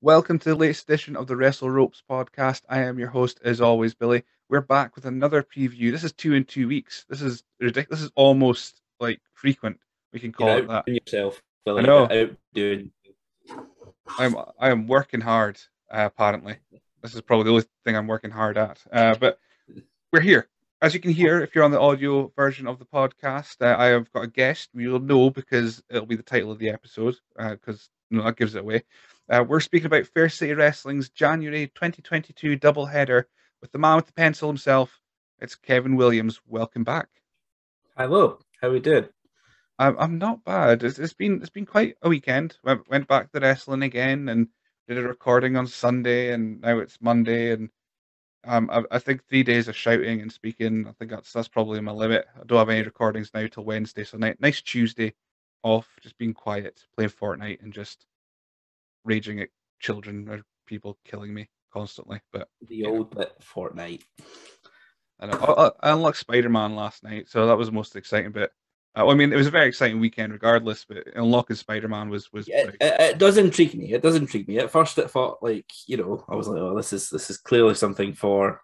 Welcome to the latest edition of the Wrestle Ropes podcast. I am your host, as always, Billy. We're back with another preview. This is 2 in 2 weeks. This is ridiculous. This is almost like frequent. We can You're call it that. outdoing yourself, I Billy. know. Outdoing. I am working hard. Apparently, this is probably the only thing I'm working hard at. But we're here. As you can hear, if you're on the audio version of the podcast, I have got a guest. You'll know because it'll be the title of the episode, because that gives it away. We're speaking about Fair City Wrestling's January 2022 doubleheader with the man with the pencil himself. It's Kevin Williams. Welcome back. Hello, how are we doing? I'm not bad. It's been quite a weekend. Went back to wrestling again and did a recording on Sunday, and now it's Monday, and I think 3 days of shouting and speaking. I think that's probably my limit. I don't have any recordings now till Wednesday, so nice Tuesday off, just being quiet, playing Fortnite, and just raging at children or people killing me constantly. But The old bit Fortnite. I know. I unlocked Spider-Man last night, so that was the most exciting bit. I mean, it was a very exciting weekend regardless, but unlocking Spider-Man was Yeah, pretty. it does intrigue me. It does intrigue me. At first, it thought I was like, oh, this is clearly something for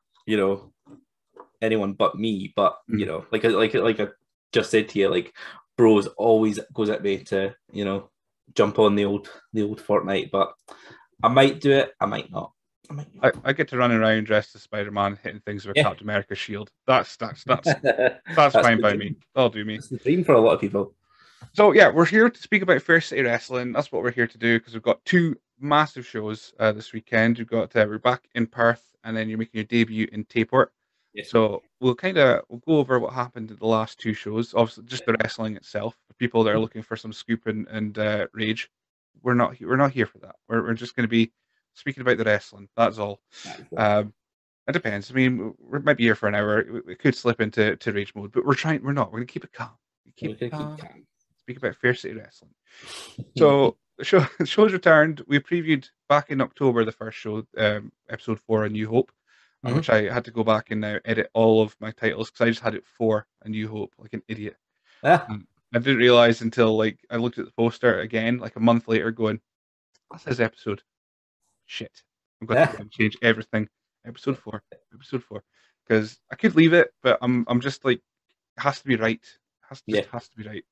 anyone but me. But like I just said to you, like bros always goes at me to jump on the old Fortnite. But I might do it. I might not. I get to run around dressed as Spider-Man, hitting things with a Yeah, Captain America shield. That's that's fine the by dream. me. That'll do me. That's the dream for a lot of people. So yeah, we're here to speak about Fair City Wrestling. That's what we're here to do because we've got two massive shows this weekend. We're back in Perth, and then you're making your debut in Tayport. Yes. So we'll go over what happened at the last two shows. Obviously, just the wrestling itself. For people that are looking for some scoop and rage, we're not here for that. We're just going to be speaking about the wrestling. That's all. Um, it depends. I mean, we might be here for an hour. We could slip into rage mode, but we're trying. We're not. We're going to keep it calm. Keep We're it gonna keep calm. calm. Speak about Fair City Wrestling. So the show's returned. We previewed back in October the first show, episode 4, A New Hope, which I had to go back and now edit all of my titles because I just had it for A New Hope, like an idiot. Ah, I didn't realize until like I looked at the poster again, like a month later, going, "That's his episode." Shit, I've got to go ah, and change everything. Episode 4, because I could leave it, but I'm just like, it has to be right. yeah. Has to be right.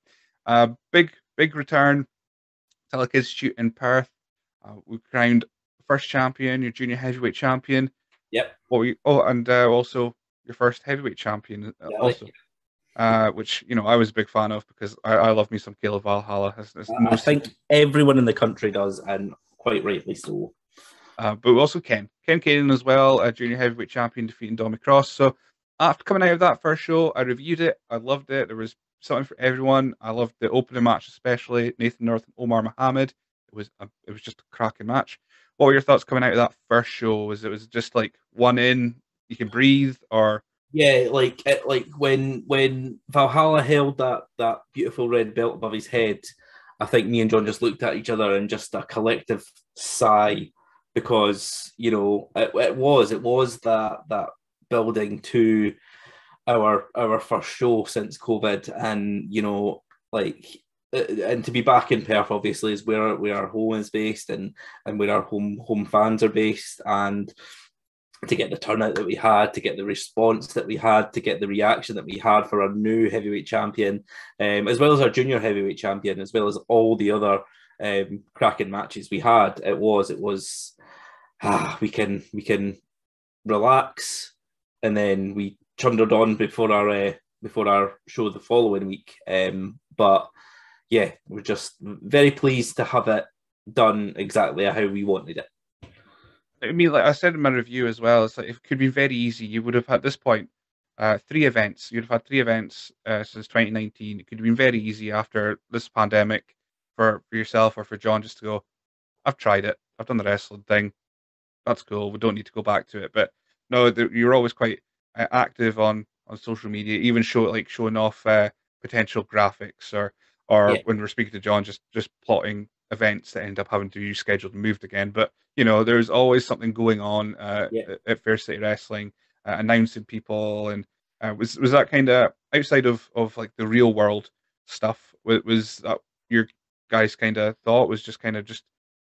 Big return. Telekids shoot in Perth. We crowned first champion, your junior heavyweight champion. Yep. And also your first heavyweight champion, Exactly. also, which I was a big fan of because I love me some Caleb Valhalla. There's no I think everyone in the country does, and quite rightly so. But also Ken Kanan as well, a junior heavyweight champion defeating Dommy Cross. So after coming out of that first show, I reviewed it. I loved it. There was something for everyone. I loved the opening match, especially Nathan North and Omar Mohammed. It was just a cracking match. What were your thoughts coming out of that first show? Was just like one in, you can breathe, or Yeah, like when Valhalla held that beautiful red belt above his head, I think me and John just looked at each other and just a collective sigh because it was that building to our first show since COVID, and and to be back in Perth obviously is where our home is based, and where our home fans are based, and to get the turnout that we had, to get the response that we had, to get the reaction that we had for our new heavyweight champion, as well as our junior heavyweight champion, as well as all the other cracking matches we had. It was we can relax, and then we trundled on before our show the following week. But yeah, we're just very pleased to have it done exactly how we wanted it. I mean, like I said in my review as well, it's like it could be very easy. You would have at this point 3 events. You'd have had 3 events since 2019. It could have been very easy after this pandemic for yourself or for John just to go, I've tried it. I've done the wrestling thing. That's cool. We don't need to go back to it. But no, you're always quite active on social media, even showing off potential graphics or Yeah, when we're speaking to John, just plotting events that end up having to be rescheduled and moved again. But there's always something going on yeah. at Fair City Wrestling, announcing people, and was that kind of outside of like the real world stuff? Was that your guys kind of thought was just kind of just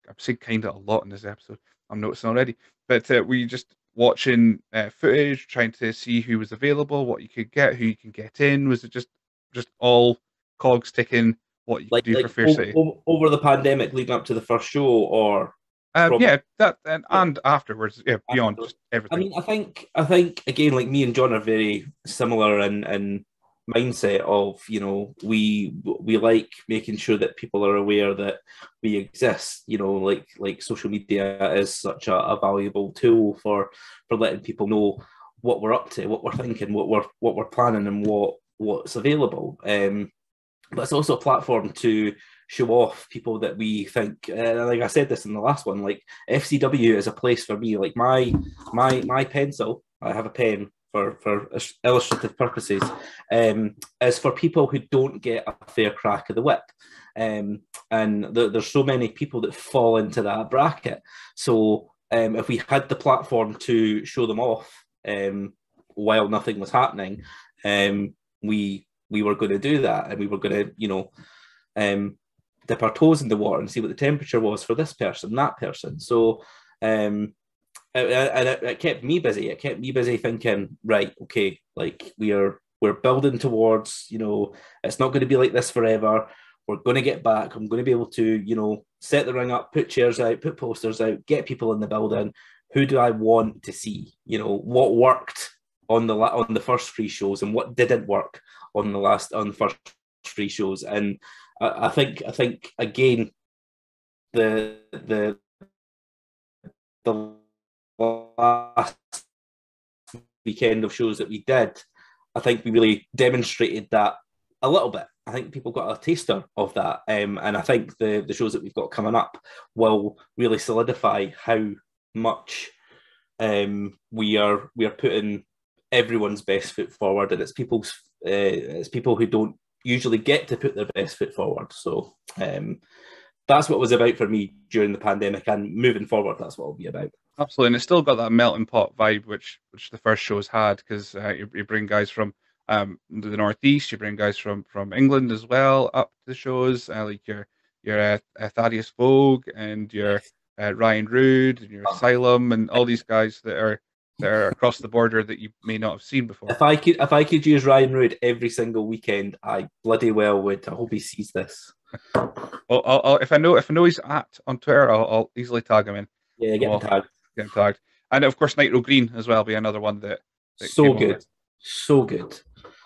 I've said kind of a lot in this episode. I'm noticing already, but were you just watching footage, trying to see who was available, what you could get, who you can get in? Was it just all cogs ticking, what you could do for Fair City? Over the pandemic leading up to the first show, or from Yeah, that yeah, and afterwards, yeah, beyond afterwards. just I everything. mean, I think again, like me and John are very similar in mindset of, we like making sure that people are aware that we exist. Like social media is such a valuable tool for letting people know what we're up to, what we're thinking, what we're planning, and what's available. But it's also a platform to show off people that we think, like I said this in the last one, like FCW is a place for me. Like my pencil, I have a pen for illustrative purposes, is for people who don't get a fair crack of the whip. And there's so many people that fall into that bracket. So if we had the platform to show them off, while nothing was happening, we were going to do that, and we were going to, dip our toes in the water and see what the temperature was for this person, that person. So, it kept me busy. It kept me busy thinking, right, okay, like we're building towards, it's not going to be like this forever. We're going to get back. I'm going to be able to, set the ring up, put chairs out, put posters out, get people in the building. Who do I want to see? What worked on the first three shows, and what didn't work on the first three shows. And I think again, the the last weekend of shows that we did, I think we really demonstrated that a little bit. I think people got a taster of that, and I think the shows that we've got coming up will really solidify how much we are putting everyone's best foot forward, and it's people who don't usually get to put their best foot forward. So that's what it was about for me during the pandemic, and moving forward, that's what it'll be about. Absolutely, and it's still got that melting pot vibe, which the first shows had, because you bring guys from the northeast, you bring guys from England as well up to the shows, like your Thaddeus Vogue and your Yes. Ryan Rude and your Asylum and all these guys that are across the border that you may not have seen before. If I could use Ryan Root every single weekend, I bloody well would. I hope he sees this. Well, if I know he's at on Twitter, I'll easily tag him in. Yeah, And get him we'll tagged. get him tagged. And of course, Nitro Green as well be another one that So came over. good, so good.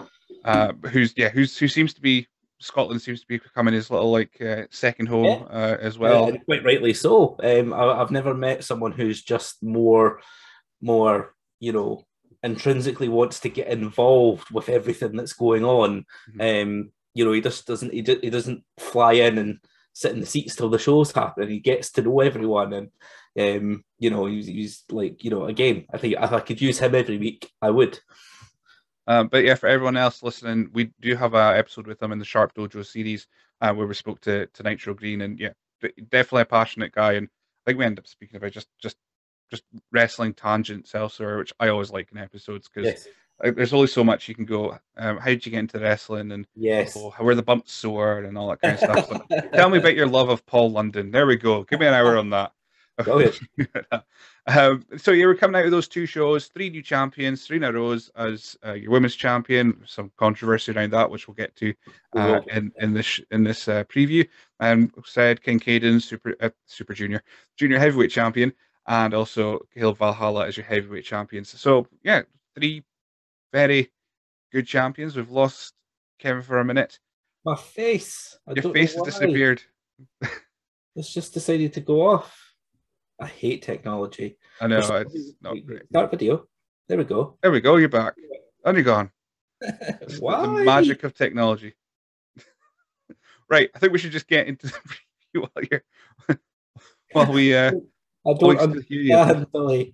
Who seems to be Scotland seems to be becoming his little like second Yeah, home as well. and quite rightly so. I've never met someone who's just more, intrinsically wants to get involved with everything that's going on. Mhm. He just doesn't. He doesn't fly in and sit in the seats till the show's happening. He gets to know everyone, and he's like, again, I think if I could use him every week, I would. But yeah, for everyone else listening, we do have an episode with him in the Sharp Dojo series where we spoke to Nitro Green, and yeah, definitely a passionate guy. And I think we end up speaking about just wrestling tangents elsewhere, which I always like in episodes because Yes, there's only so much you can go. How did you get into wrestling, and yes. oh, how were the bumps sore, and all that kind of stuff. So tell me about your love of Paul London. There we go. Give me an hour on that. Go ahead. So you were coming out of those two shows, three new champions, three in a row as your women's champion. Some controversy around that, which we'll get to We will. in this preview. And said King Caden, Super Junior heavyweight champion, and also Caleb Valhalla as your heavyweight champions. So yeah, three very good champions. We've lost Kevin for a minute. My face. I Your don't know face has why. disappeared. It's just decided to go off. I hate technology. I For know some it's not great. start video. There we go. There we go. You're back. And you're gone. It's the Why? magic of technology. Right. I think we should just get into the preview while we I while we don't still hear you. understand, Billy.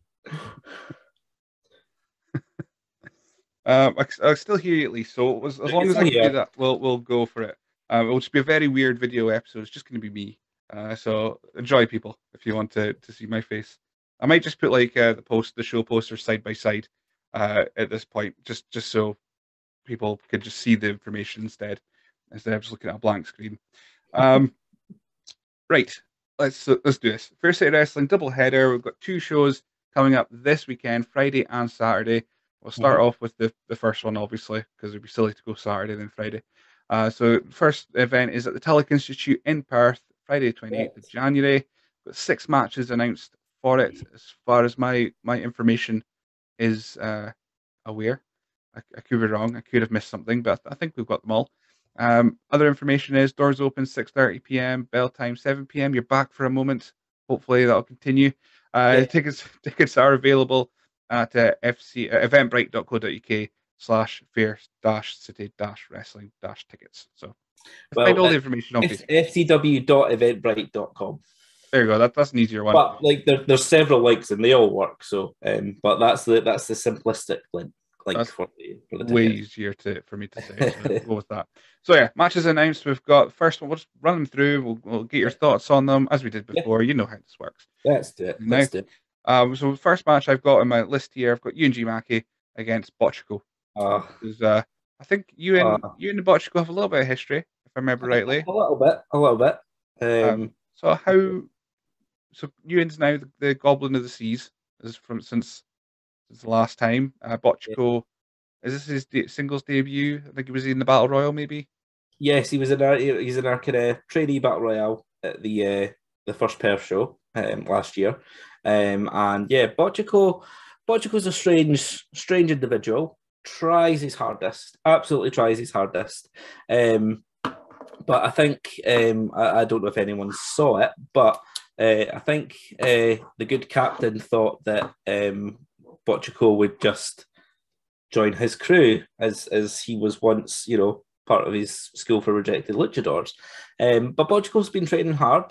I still hear you at least. So as long It's as not I can do here. that, we'll go for it. It'll just be a very weird video episode. It's just going to be me. So enjoy, people, if you want to see my face. I might just put like the show posters side by side at this point, just so people could just see the information instead of just looking at a blank screen. Um, right. let's do this. Fair City Wrestling double header. We've got two shows coming up this weekend, Friday and Saturday. We'll start Mm-hmm. off with the first one, obviously, because it'd be silly to go Saturday then Friday. So first event is at the Tulloch Institute in Perth, Friday 28th of Yes. January. Got 6 matches announced for it, as far as my information is aware. I could be wrong. I could have missed something, but I think we've got them all. Other information is doors open 6:30 p.m. Bell time 7 p.m. You're back for a moment. Hopefully that'll continue. Yeah. Tickets are available at eventbrite.co.uk/fair-city-wrestling-tickets. So find Well, all the information on Facebook. fcw.eventbrite.com. There you go. That's an easier one. But like there's several links and they all work. So, but that's the simplistic link That's for the way ticket. easier for me to say. So we'll go with that. So yeah, matches announced. We've got first one. We'll just run them through. We'll get your thoughts on them as we did Yeah, before. You know how this works. let's do it. Now, Let's do it. so the first match I've got in my list here, I've got Yuji Maki against Bochco. Uh, Because I think you and uh, you and Bochco have a little bit of history, if I remember rightly. a little bit, a little bit. So how? So Ewan's now the Goblin of the Seas, is from since the last time. Bochco, is this his singles debut? I think he was in the Battle Royal, maybe. Yes, he's in our kind of trainee battle royale at the first Perth show last year, and yeah, Bochico's a strange individual. Tries his hardest, absolutely tries his hardest. But I think I don't know if anyone saw it, but I think the good captain thought that Bochico would just join his crew as he was once, part of his school for rejected luchadors. But Bochico's been training hard.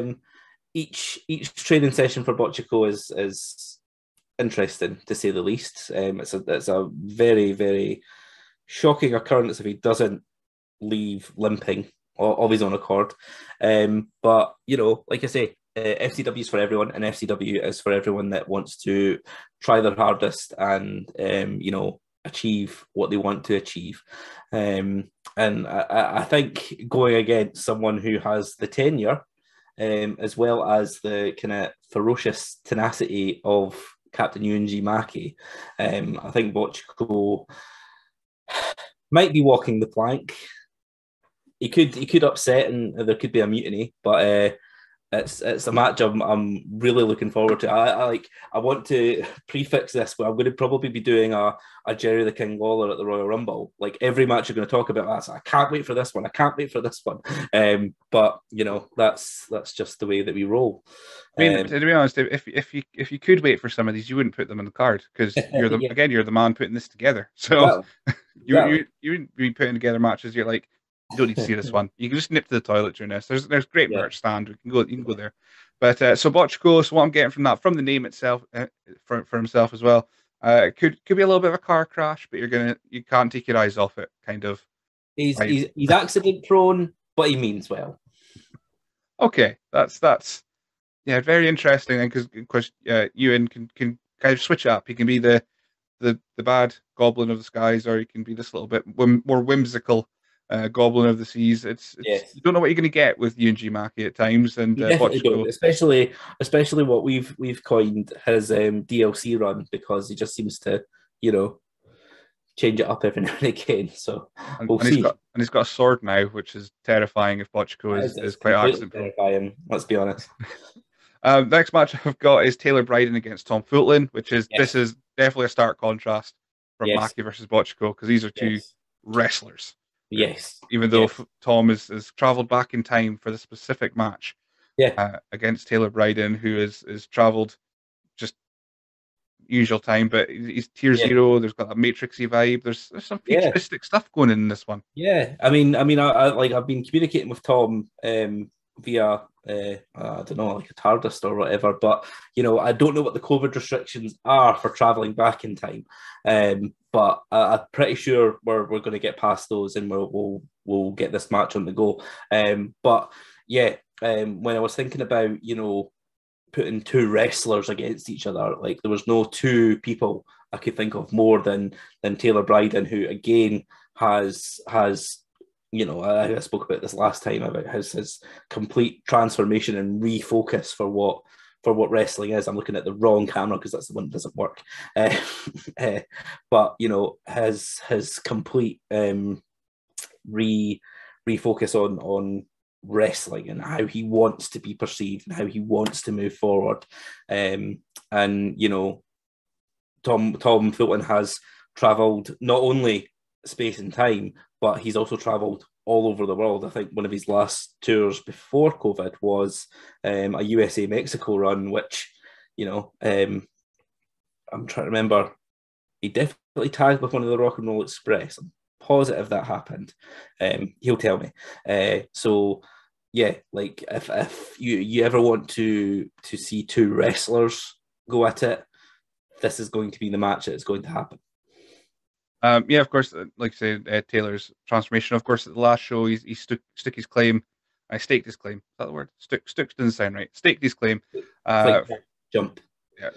Each training session for Bochico is interesting, to say the least. It's a very, very shocking occurrence if he doesn't leave limping of his own accord. But, like I say, FCW is for everyone, and FCW is for everyone that wants to try their hardest and, achieve what they want to achieve. And I think going against someone who has the tenure, as well as the kind of ferocious tenacity of Captain Yuji Maki, I think Bochco might be walking the plank. He could upset and there could be a mutiny, but it's a match I'm really looking forward to. I want to prefix this, but I'm going to probably be doing a Jerry the King Lawler at the Royal Rumble. Like every match you're going to talk about that. So I can't wait for this one. I can't wait for this one. But that's just the way that we roll. I mean, to be honest, if you could wait for some of these, you wouldn't put them on the card because Yeah, you're the man putting this together. So exactly. you wouldn't be putting together matches. You're like, you don't need to see this one. You can just nip to the toilet during this. There's great Yeah. merch stand. You can go there. But so Bochco. So what I'm getting from that, from the name itself, for himself as well, could be a little bit of a car crash, but you can't take your eyes off it. Kind of. He's accident prone, but he means well. Okay, that's yeah, very interesting. And because Ewan can kind of switch up. He can be the bad goblin of the skies, or he can be this little bit more whimsical goblin of the seas. It's Yes. you don't know what you're going to get with Yuji Maki at times, and You definitely Bochco. don't, especially what we've coined his DLC run, because he just seems to, change it up every now and again. So we'll And see. he's got a sword now, which is terrifying if Bochco It's is quite completely accident prone. terrifying. Let's be honest. Next match I've got is Taylor Bryden against Tom Footland, this Yes, is definitely a stark contrast from yes, Maki versus Bochco because these are two yes, wrestlers. yes, Even though yes. Tom has traveled back in time for the specific match Yeah, against Taylor Bryden, who is traveled just usual time, but he's tier yeah, zero. There's got that matrixy vibe. There's some yeah. futuristic stuff going in this one. Yeah, I've been communicating with Tom via I don't know, like a TARDIS or whatever, but I don't know what the COVID restrictions are for traveling back in time. But I'm pretty sure we're going to get past those and we'll get this match on the go. But yeah, when I was thinking about putting two wrestlers against each other, like there was no two people I could think of more than Taylor Bryden, who again has you know, I spoke about this last time about his complete transformation and refocus for what wrestling is. I'm looking at the wrong camera because that's the one that doesn't work. Uh, but you know, his complete refocus on wrestling and how he wants to be perceived and how he wants to move forward. And you know, Tom Fulton has travelled not only space and time, but he's also travelled all over the world. I think one of his last tours before COVID was a USA Mexico run, which, you know, I'm trying to remember. He definitely tagged with one of the Rock and Roll Express. I'm positive that happened. He'll tell me. So yeah, like if you ever want to see two wrestlers go at it, this is going to be the match that is going to happen. Yeah, of course, like I said, Taylor's transformation. Of course, at the last show, he stuck his claim. I staked his claim. Is that the word? Stuck doesn't sound right. Staked his claim. It's like jump. Yeah,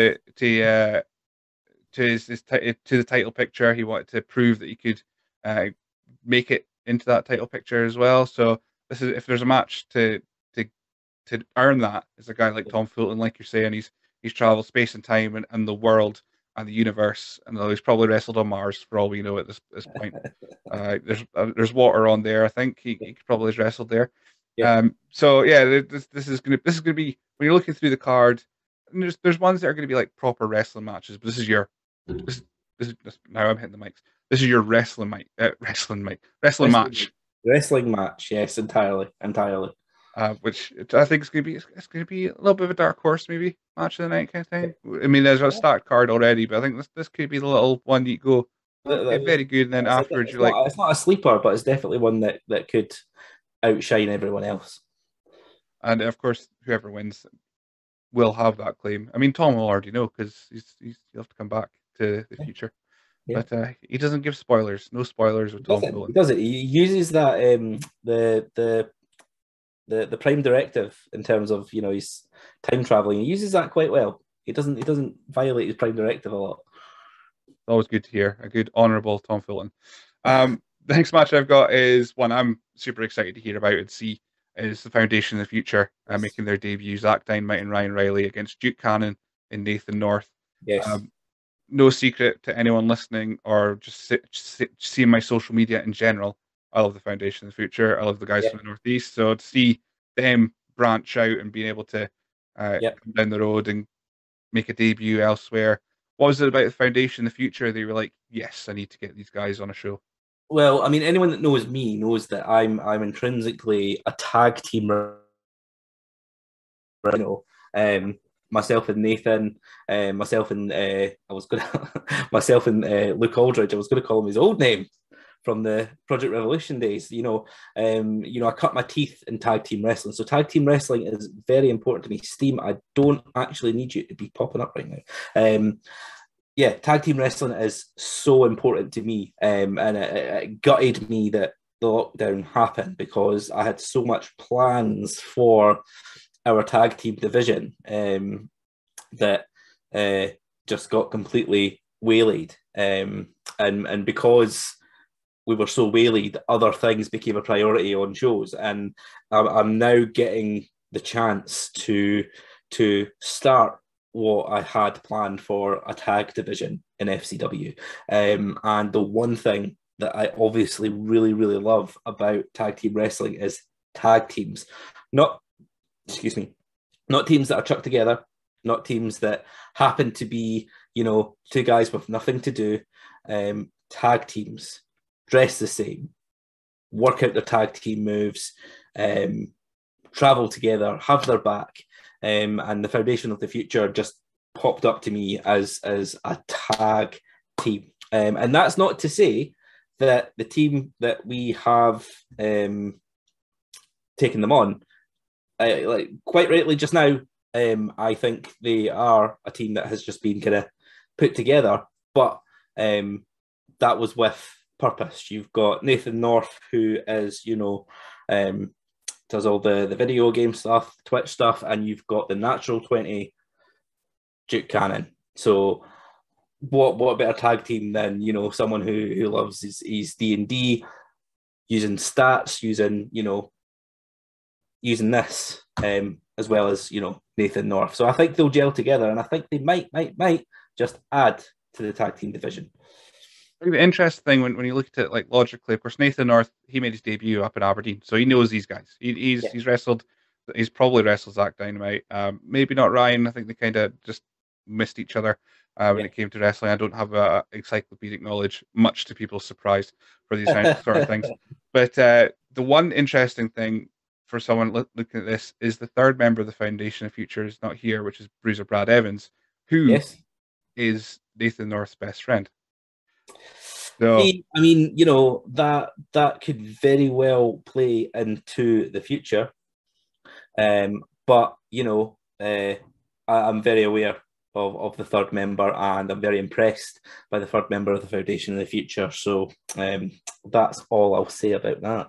to the title picture. He wanted to prove that he could make it into that title picture as well. So this is, if there's a match to to earn that, is a guy like Tom Fulton, like you're saying. He's traveled space and time and the world and the universe, and he's probably wrestled on Mars for all we know at this point. There's water on there. I think he probably has wrestled there. Yeah. So yeah, this is gonna be, when you're looking through the card. And there's ones that are going to be like proper wrestling matches, but this is your now I'm hitting the mics. This is your wrestling match. Wrestling match, yes, entirely. Which I think is going to be, it's going to be a little bit of a dark horse, maybe match of the night kind of thing. I mean, there's a stacked card already, but I think this could be the little one you go, okay, very good, and then afterwards you're like, it's not a sleeper, but it's definitely one that could outshine everyone else. And of course, whoever wins will have that claim. I mean, Tom will already know because he'll have to come back to the future. Yeah. But he doesn't give spoilers. No spoilers with Tom Fulton. He does it. He uses that the prime directive in terms of, you know, his time traveling. He uses that quite well. He doesn't violate his prime directive a lot. Always good to hear. A good, honourable Tom Fulton. The next match I've got is one I'm super excited to hear about and see, is the Foundation of the Future making their debut. Zach Dynamite and Ryan Riley against Duke Cannon and Nathan North. Yes. No secret to anyone listening or just seeing my social media in general, I love the Foundation of the Future. I love the guys from the Northeast. So to see them branch out and being able to come down the road and make a debut elsewhere. What was it about the Foundation of the Future? They were like, yes, I need to get these guys on a show. Well, I mean, anyone that knows me knows that I'm intrinsically a tag team. You know, myself and Nathan, myself and myself and Luke Aldridge. I was going to call him his old name from the Project Revolution days. You know, I cut my teeth in tag team wrestling, so tag team wrestling is very important to me. Steam, I don't actually need you to be popping up right now. Yeah, tag team wrestling is so important to me, and it gutted me that the lockdown happened because I had so much plans for our tag team division that just got completely waylaid, and because we were so waylaid, other things became a priority on shows, and I'm now getting the chance to start what I had planned for a tag division in FCW. And the one thing that I obviously really, really love about tag team wrestling is tag teams. Not teams that are chucked together, not teams that happen to be, you know, two guys with nothing to do. Tag teams, dress the same, work out their tag team moves, travel together, have their back. And the Foundation of the Future just popped up to me as a tag team. And that's not to say that the team that we have taken them on, like quite rightly just now, I think they are a team that has just been kind of put together, but that was with purpose. You've got Nathan North, who is, you know, does all the video game stuff, Twitch stuff, and you've got the Natural 20, Duke Cannon. So what better tag team than, you know, someone who loves his D&D, using stats, using this, as well as Nathan North. So I think they'll gel together, and I think they might just add to the tag team division. I think the interesting thing when you look at it like logically, of course, Nathan North, he made his debut up in Aberdeen, so he knows these guys. Yeah, He's wrestled, he's probably wrestled Zach Dynamite. Maybe not Ryan. I think they kind of just missed each other when yeah, it came to wrestling. I don't have encyclopedic knowledge, much to people's surprise for these sort of things. But the one interesting thing for someone looking at this is the third member of the Foundation of Future is not here, which is Bruiser Brad Evans, who yes. is Nathan North's best friend. So See, I mean, that could very well play into the future. But I'm very aware of the third member, and I'm very impressed by the third member of the foundation in the future. So that's all I'll say about that.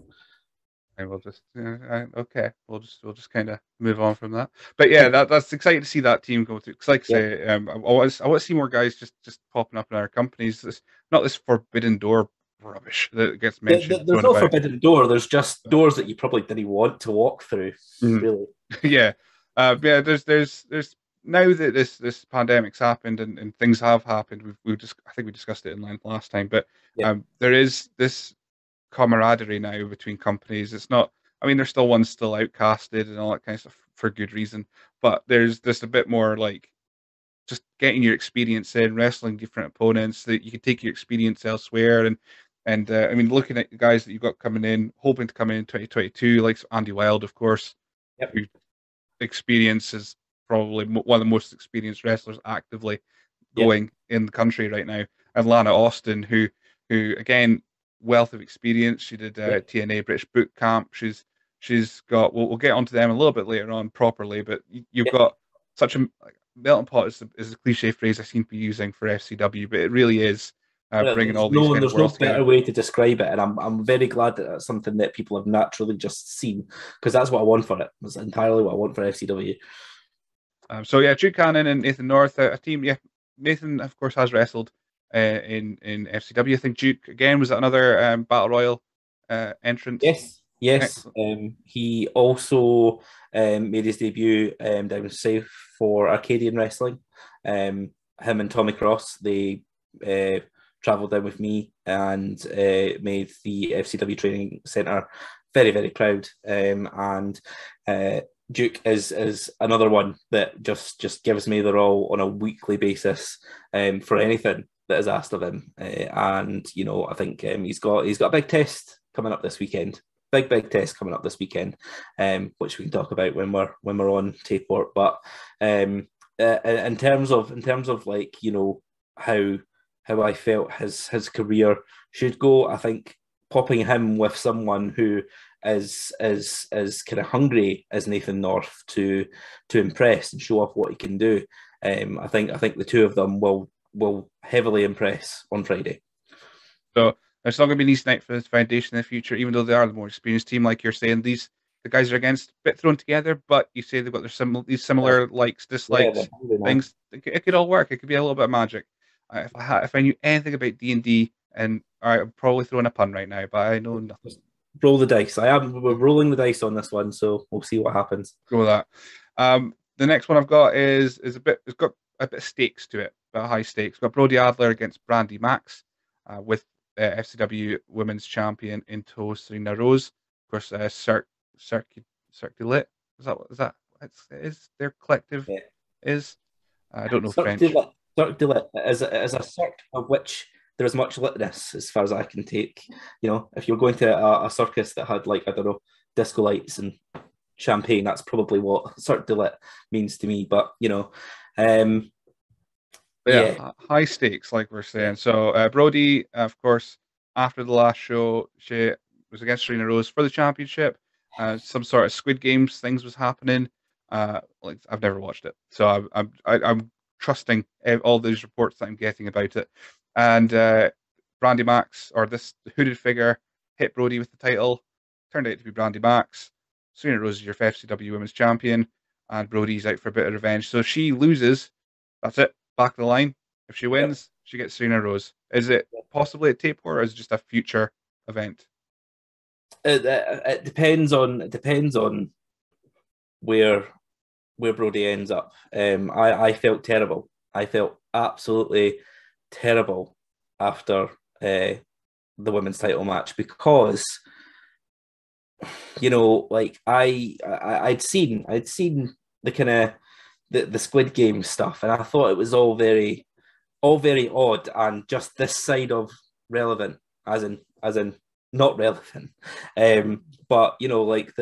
and we'll just okay, we'll just kind of move on from that. But yeah, that's exciting to see that team go through. Because like I Yeah. say, I want to see more guys just popping up in our companies. This not this forbidden door rubbish that gets mentioned There's thrown no about. forbidden door. There's just But, doors that you probably didn't want to walk through, mhm. really. Yeah, yeah. There's now that this pandemic's happened and things have happened. We've just I think we discussed it in length last time, but Yeah, there is this camaraderie now between companies. It's not. I mean, there's still ones still outcasted and all that kind of stuff for good reason, but there's just a bit more like just getting your experience in wrestling different opponents that you can take your experience elsewhere and I mean, looking at the guys that you've got coming in, hoping to come in 2022, like Andy Wild, of course, yep, who experiences probably one of the most experienced wrestlers actively yep, going in the country right now. And Lana Austin, who again, wealth of experience. She did yep, TNA British Boot Camp. She's got. We'll get onto them a little bit later on properly, but you've yep. got such a like, melting pot is a cliche phrase I seem to be using for FCW, but it really is bringing all these kind of There's no worlds better together. way to describe it, and I'm very glad that that's something that people have naturally just seen, because that's what I want for it. That's entirely what I want for FCW. So yeah, Drew Cannon and Nathan North, a team. Yeah, Nathan of course has wrestled in FCW. I think Duke again was another battle royal entrant. Yes, yes. Excellent. He also made his debut down south for Arcadian Wrestling. Him and Tommy Cross, they uh, travelled down with me and made the FCW Training Centre very, very proud. And Duke is another one that just gives me the role on a weekly basis for anything that is asked of him. And I think he's got a big test coming up this weekend. Big test coming up this weekend, which we can talk about when we're on Tayport. But in terms of like how I felt his career should go, I think popping him with someone who is kind of hungry as Nathan North to impress and show off what he can do. I think the two of them will heavily impress on Friday. So it's not going to be an easy night for this foundation in the future, even though they are the more experienced team, like you're saying. The guys are against a bit thrown together, but you say they've got these Uh, similar likes, yeah, they're dislikes, hungry, man. things. It could all work. It could be a little bit of magic. If I knew anything about D&D, and all right, I'm probably throwing a pun right now, but I know nothing. Just roll the dice. We're rolling the dice on this one, so we'll see what happens. Go with that. The next one I've got is a bit. It's got a bit of stakes to it, a bit of high stakes. We've got Brody Adler against Brandy Max, with FCW Women's Champion in tow, Serena Rose. Of course, Circuit is that it is their collective Yeah. is. I don't know Cirque French. du Lit. Cirque du Lit is a cirque of which there is much litness, as far as I can take. If you're going to a circus that had, like, I don't know, disco lights and champagne, that's probably what Cirque du Lit means to me. But um, But yeah, yeah, high stakes, like we're yeah, saying. So Brody, of course, after the last show, she was against Serena Rose for the championship. Some sort of Squid Games things was happening. Like I've never watched it, so I'm trusting all these reports that I'm getting about it. And Brandy Max, or this hooded figure, hit Brody with the title. Turned out to be Brandy Max. Serena Rose is your FCW Women's Champion, and Brody's out for a bit of revenge. So if she loses, that's it. Back of the line. If she yep. wins, she gets Serena Rose. Is it possibly a tape or is it just a future event? It depends on where Brody ends up. I felt terrible. I felt absolutely terrible after the women's title match because like I'd seen the kind of the Squid Game stuff, and I thought it was all very odd and just this side of relevant, as in not relevant. But like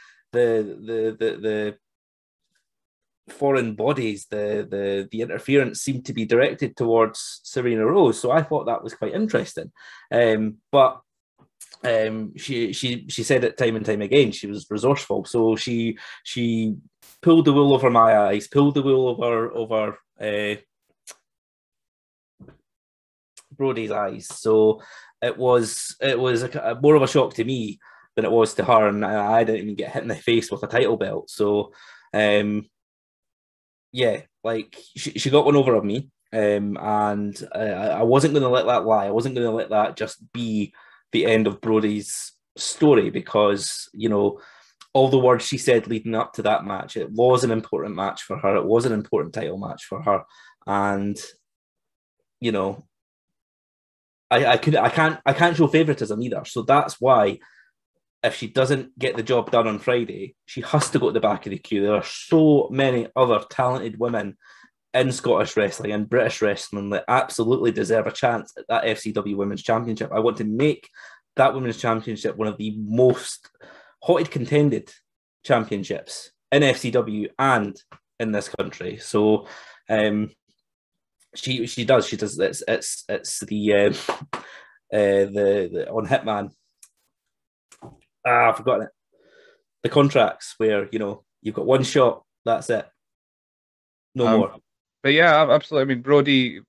the foreign bodies, the interference seemed to be directed towards Serena Rose. So I thought that was quite interesting. But she said it time and time again. She was resourceful, so she pulled the wool over my eyes, pulled the wool over Brody's eyes. So it was more of a shock to me than it was to her, and I didn't even get hit in the face with a title belt. So yeah, like she got one over on me, and I wasn't going to let that lie. I wasn't going to let that just be the end of Brody's story because all the words she said leading up to that match. It was an important match for her. It was an important title match for her, and I can't show favoritism either. So that's why if she doesn't get the job done on Friday, she has to go to the back of the queue. There are so many other talented women in Scottish wrestling and British wrestling that absolutely deserve a chance at that FCW Women's Championship. I want to make that Women's Championship one of the most hotly contended championships in FCW and in this country. So she does. It's the on Hitman. I've forgotten it. The contracts where you've got one shot. That's it. No more. But yeah, absolutely. I mean, Brody,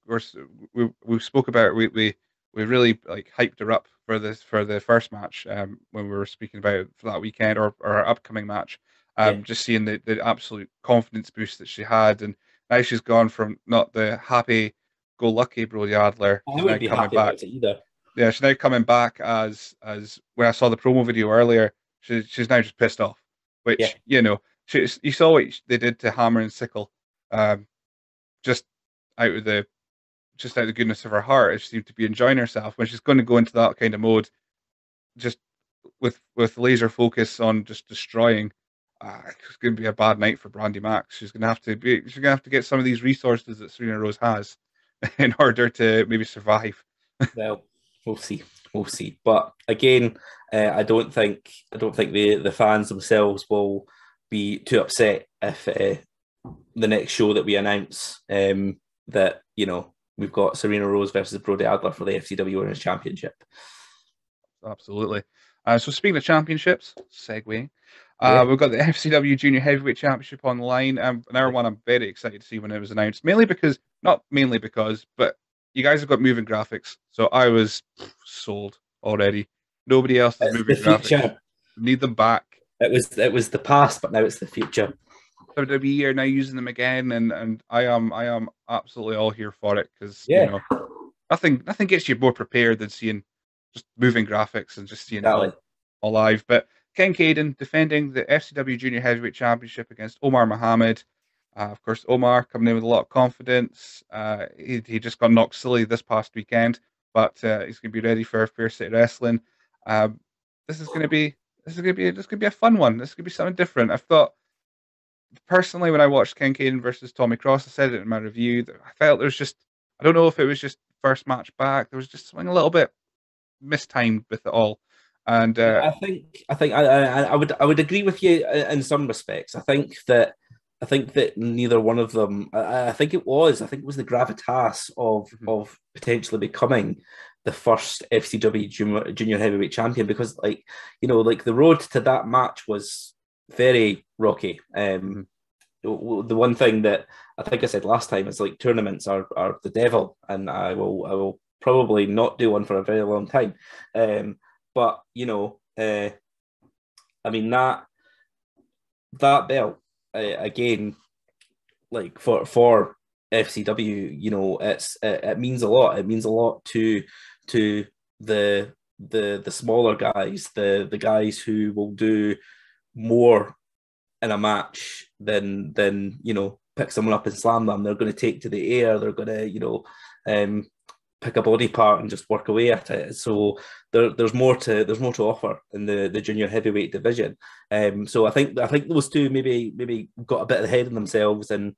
we spoke about it. We really like hyped her up for the first match when we were speaking about it for that weekend or our upcoming match. Just seeing the absolute confidence boost that she had, and now she's gone from not the happy-go-lucky Brody Adler. I She's now wouldn't be coming happy back. about it either. Yeah, she's now coming back as when I saw the promo video earlier. She's now just pissed off, Yeah. which you saw what they did to Hammer and Sickle. Um, just out of the out of the goodness of her heart, she seemed to be enjoying herself. When she's going to go into that kind of mode, just with laser focus on just destroying, it's going to be a bad night for Brandy Max. She's going to have to get some of these resources that Serena Rose has in order to maybe survive. Well, we'll see. We'll see. But again, I don't think the fans themselves will be too upset if the next show that we announce that we've got Serena Rose versus Brody Adler for the FCW Women's Championship. Absolutely. So speaking of championships, segue. Yeah. We've got the FCW Junior Heavyweight Championship on the line. Another one I'm very excited to see when it was announced. Not mainly because, but you guys have got moving graphics, so I was sold already. Nobody else has It's the moving graphics. future. Need them back. It was the past, but now it's the future. WWE are now using them again, and I am absolutely all here for it because nothing gets you more prepared than seeing just moving graphics and just seeing it all live. But Ken Caden defending the FCW Junior Heavyweight Championship against Omar Mohammed. Of course, Omar coming in with a lot of confidence. He just got knocked silly this past weekend, but he's going to be ready for Fair City Wrestling. This is going to be a fun one. This is going to be something different. I've thought personally when I watched Ken Caden versus Tommy Cross, I said it in my review that I felt there was just, I don't know if it was just first match back. There was just something a little bit mistimed with it all. And I think I would agree with you in some respects. I think that neither one of them. I think it was the gravitas of potentially becoming the first FCW junior heavyweight champion because the road to that match was very rocky. The one thing that I think I said last time is tournaments are the devil, and I will probably not do one for a very long time. But I mean that belt again, for FCW, it means a lot. It means a lot to the the smaller guys, the guys who will do more in a match than pick someone up and slam them. They're going to take to the air. They're going to um, pick a body part and just work away at it. So there's more to offer in the junior heavyweight division. So I think those two maybe got a bit ahead of themselves, and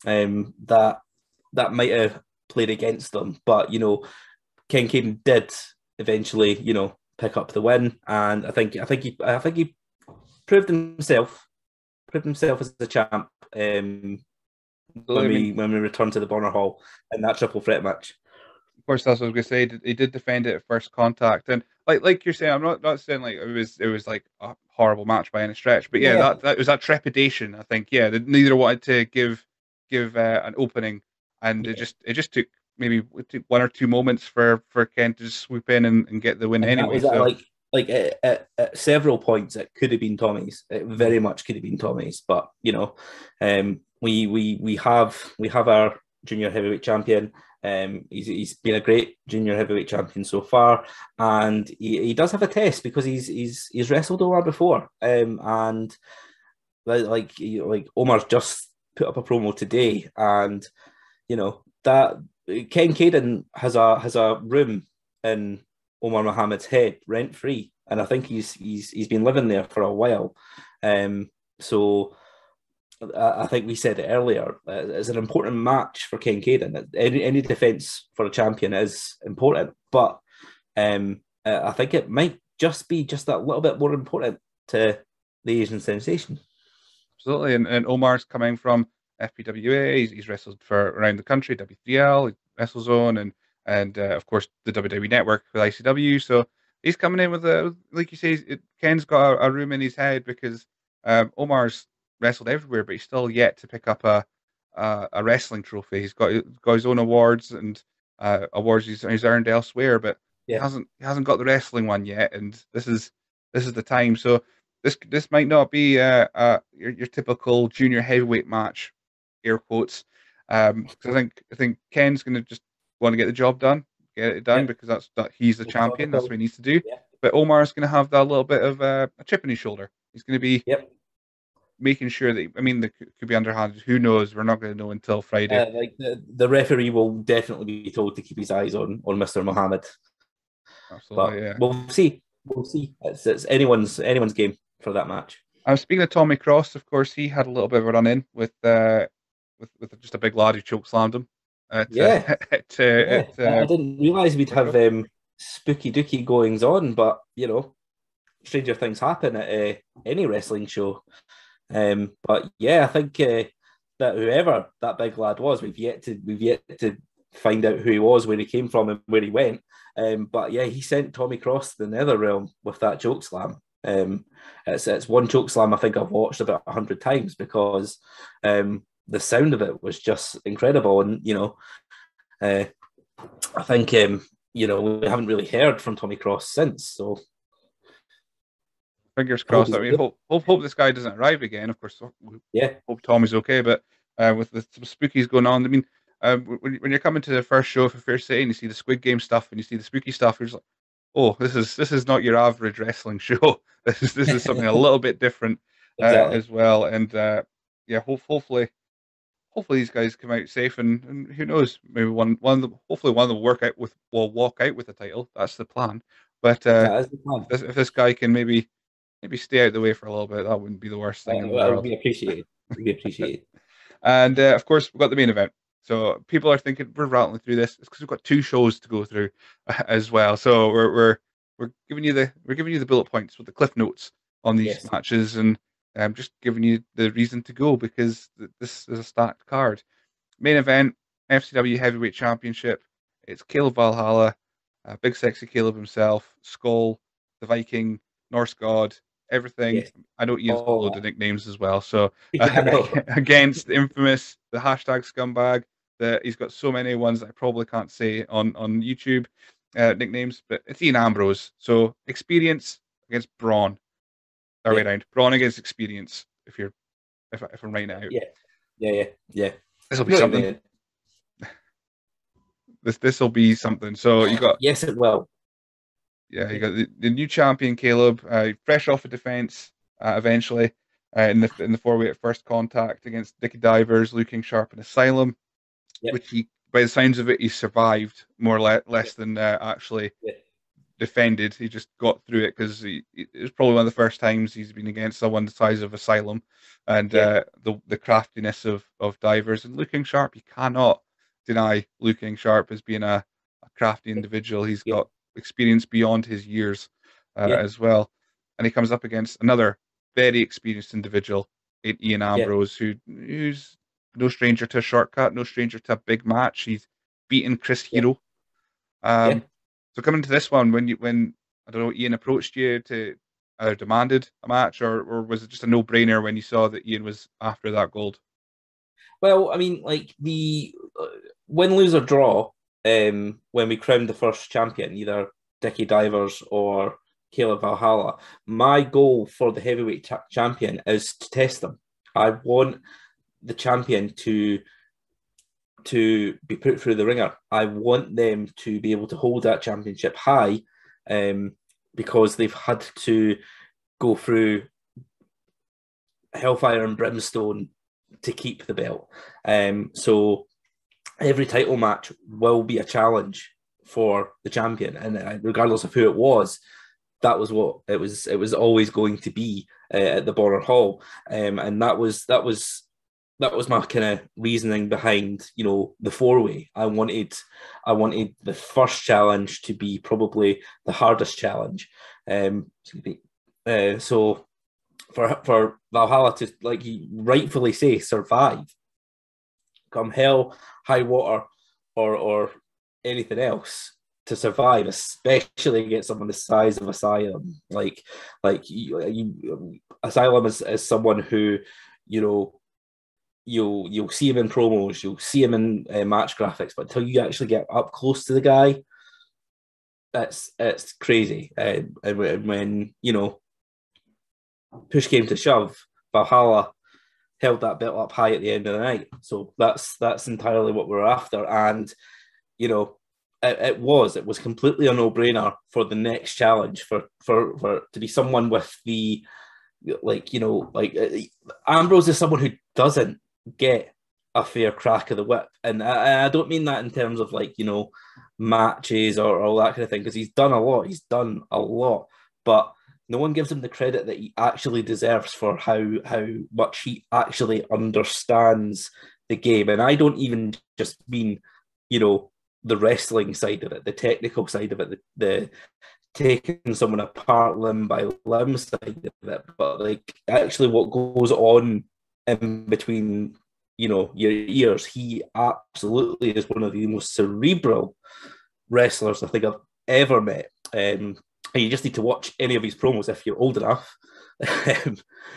that might have played against them. But Ken Caden did eventually pick up the win, and I think he proved himself as a champ. So, I mean, When we return to the Bonner Hall in that triple threat match. of course, that's what I was going to say. He did defend it at first contact, and like you're saying, I'm not saying like it was like a horrible match by any stretch, but yeah, Yeah, that was that trepidation. I think neither wanted to give an opening, and yeah. it just took maybe one or two moments for Ken to just swoop in and get the win And that anyway. was So at several points it could have been Tommy's. It mhm. very much could have been Tommy's, but we have our junior heavyweight champion. He's been a great junior heavyweight champion so far, and he does have a test because he's wrestled Omar before. And like Omar's just put up a promo today, and that Ken Caden has a room in Omar Mohammed's head rent free, and I think he's been living there for a while. So I think we said it earlier. It's an important match for Ken Caden. Any defense for a champion is important, but I think it might just be just that little bit more important to the Asian sensation. Absolutely, and Omar's coming from FPWA. He's wrestled for around the country, W3L, WrestleZone, and of course the WWE Network with ICW. So he's coming in with like you say, Ken's got a room in his head because Omar's wrestled everywhere, but he's still yet to pick up a wrestling trophy. He's got his own awards and awards he's earned elsewhere, but Yeah, he hasn't got the wrestling one yet, and this is the time. So this might not be your typical junior heavyweight match, air quotes, because I think Ken's going to just want to get the job done, get it done yeah. because that he's the No problem champion. at That's what all. he needs to do. Yeah, But Omar's going to have that little bit of a chip in his shoulder. He's going to be yep. making sure that I mean, could be underhanded. Who knows? We're not going to know until Friday. Like the referee will definitely be told to keep his eyes on Mr. Mohammed, Absolutely, but yeah. we'll see. We'll see. It's anyone's game for that match. I'm speaking of Tommy Cross. Of course, he had a little bit of a run in with just a big lad who choke slammed him at Yeah, at yeah. I didn't realize we'd have Micro. spooky dooky goings on, but stranger things happen at any wrestling show. But yeah, I think that whoever that big lad was, we've yet to find out who he was, where he came from, and where he went. But yeah, he sent Tommy Cross to the nether realm with that choke slam. It's one choke slam I think I've watched about 100 times because the sound of it was just incredible, and uh, I think we haven't really heard from Tommy Cross since. So Fingers I hope crossed. he's I mean, good. hope this guy doesn't arrive again. Of course, we Yeah, hope Tommy's okay. But with the some spookies going on, I mean, when you're coming to the first show for Fair City and you see the Squid Game stuff and you see the spooky stuff, you're just like, oh, this is not your average wrestling show. This is something a little bit different exactly. as well. And yeah, hopefully these guys come out safe. And who knows, maybe one of them, hopefully one of them will walk out with the title. That's the plan. But That is the plan. if this guy can maybe stay out of the way for a little bit, that wouldn't be the worst thing in the That would world. be appreciated. Would be appreciated. And of course, we've got the main event. So people are thinking we're rattling through this. It's because we've got two shows to go through as well. So we're giving you the bullet points with the cliff notes on these Yes. matches, and just giving you the reason to go because this is a stacked card. Main event, FCW Heavyweight Championship. It's Caleb Valhalla, Big Sexy Caleb himself, Skull, the Viking, Norse God, everything. Yes. I know Ian's got a load All of nicknames as well. So that. I know. against the infamous, the hashtag scumbag, that he's got so many ones that I probably can't say on YouTube nicknames, but it's Ian Ambrose. So experience against brawn, that way Yeah. around. Brawn against experience. If I'm writing it out, Yeah. Yeah. Yeah. Yeah. this will be No, something. man. This will be something. So you got Yes, it will. Yeah, you got the new champion Caleb, fresh off a defense, eventually in the four-way at first contact against Dickie Divers, looking sharp in Asylum, Yeah, which he, by the sounds of it, he survived more or yeah, less than actually yeah, defended. He just got through it because it was probably one of the first times he's been against someone the size of Asylum, and yeah, the craftiness of Divers and looking sharp. You cannot deny looking sharp as being a crafty individual. He's yeah, got experience beyond his years yeah, as well, and he comes up against another very experienced individual, Ian yeah, Ambrose, who's no stranger to a shortcut, no stranger to a big match. He's beaten Chris yeah, Hero. yeah. Um, so coming to this one, when I don't know, Ian approached you to either demanded a match, or was it just a no brainer when you saw that Ian was after that gold? Well, I mean, like the win, lose or draw. When we crowned the first champion, either Dickie Divers or Caleb Valhalla, my goal for the heavyweight champion is to test them. I want the champion to be put through the ringer. I want them to be able to hold that championship high, because they've had to go through hellfire and brimstone to keep the belt. So every title match will be a challenge for the champion, and regardless of who it was, that was what it was. It was always going to be at the Border Hall, and that was my kind of reasoning behind, the four-way. I wanted the first challenge to be probably the hardest challenge. So for Valhalla to, like you rightfully say, survive, come hell, high water, or anything else, to survive, especially against someone the size of Asylum. Asylum is someone who, you know, you'll see him in promos, you'll see him in match graphics, but until you actually get up close to the guy, it's crazy. And when push came to shove, Valhalla held that belt up high at the end of the night. So that's entirely what we're after. And you know, it was completely a no brainer for the next challenge for to be someone with the, Ambrose is someone who doesn't get a fair crack of the whip, and I don't mean that in terms of matches or all that kind of thing, because he's done a lot. He's done a lot, but no one gives him the credit that he actually deserves for how much he actually understands the game. And I don't even just mean, the wrestling side of it, the technical side of it, the taking someone apart limb by limb side of it, but like actually what goes on in between, your ears. He absolutely is one of the most cerebral wrestlers I think I've ever met. And you just need to watch any of his promos if you're old enough um,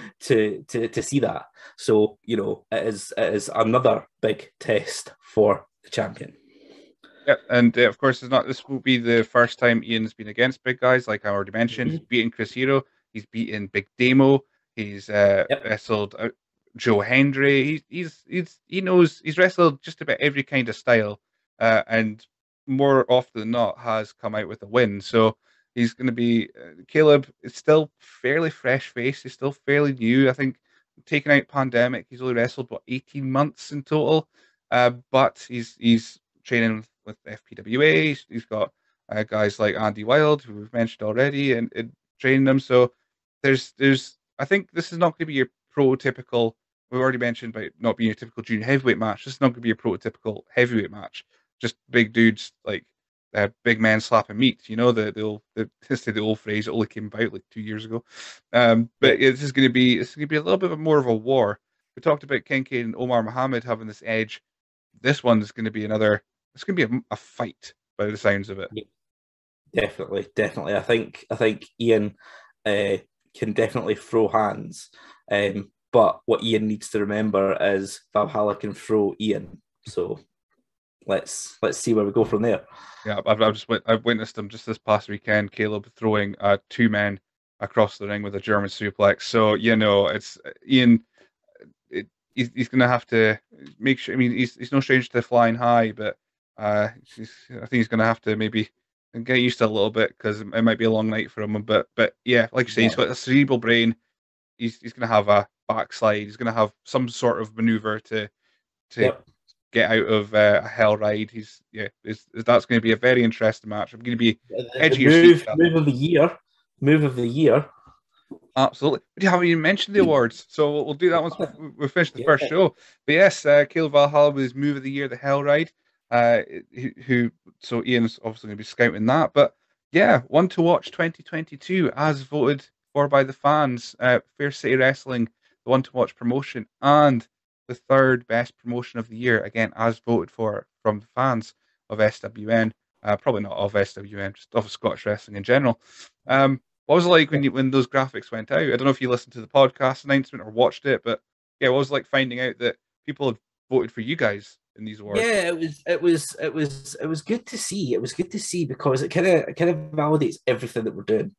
to see that. So it is another big test for the champion. Yeah, and of course, this will be the first time Ian's been against big guys, like I already mentioned. He's Mm-hmm. beaten Chris Hero, he's beaten Big Demo, he's Yep. wrestled Joe Hendry. He's wrestled just about every kind of style, and more often than not has come out with a win. So he's going to be Caleb is still fairly fresh face. He's still fairly new. I think taking out pandemic, he's only wrestled 18 months in total, but he's training with FPWA. He's got guys like Andy Wild, who we've mentioned already, and training them. So there's I think this is not going to be your prototypical. We've already mentioned about not being a typical junior heavyweight match. This is not going to be a prototypical heavyweight match. Just big dudes like big men slapping meat. The old phrase that only came about like 2 years ago. But Yep. it's going to be a little bit more of a war. We talked about Kincaid and Omar Mohammed having this edge. This one is going to be another. It's going to be a fight by the sounds of it. Yep. Definitely, definitely. I think Ian uh, can definitely throw hands. But what Ian needs to remember is Valhalla can throw Ian. So let's see where we go from there. Yeah, I've witnessed him just this past weekend. Caleb throwing two men across the ring with a German suplex. So it's Ian. He's going to have to make sure. I mean, he's no stranger to flying high, but I think he's going to have to maybe and get used to it a little bit because it might be a long night for him. But yeah, like you say, he's Yeah. got a cerebral brain. He's going to have a backslide. He's going to have some sort of maneuver to Yep. get out of a hell ride. That's going to be a very interesting match. I'm going to be The edge of your seat for that. move of the year, move of the year. Absolutely. But you haven't even mentioned the awards, so we'll do that once we finish the Yeah. first show. But yes, Caleb Valhalla with his move of the year, the Hell Ride. So Ian's obviously going to be scouting that. But yeah, one to watch 2022 as voted for by the fans. Fair City Wrestling, the one to watch promotion, and the third best promotion of the year, again as voted for from the fans of SWN. Probably not of SWN, just of Scottish wrestling in general. What was it like when those graphics went out? I don't know if you listened to the podcast announcement or watched it, but yeah, what was it like finding out that people had voted for you guys in these awards? Yeah, it was good to see. It was good to see because it kind of validates everything that we're doing.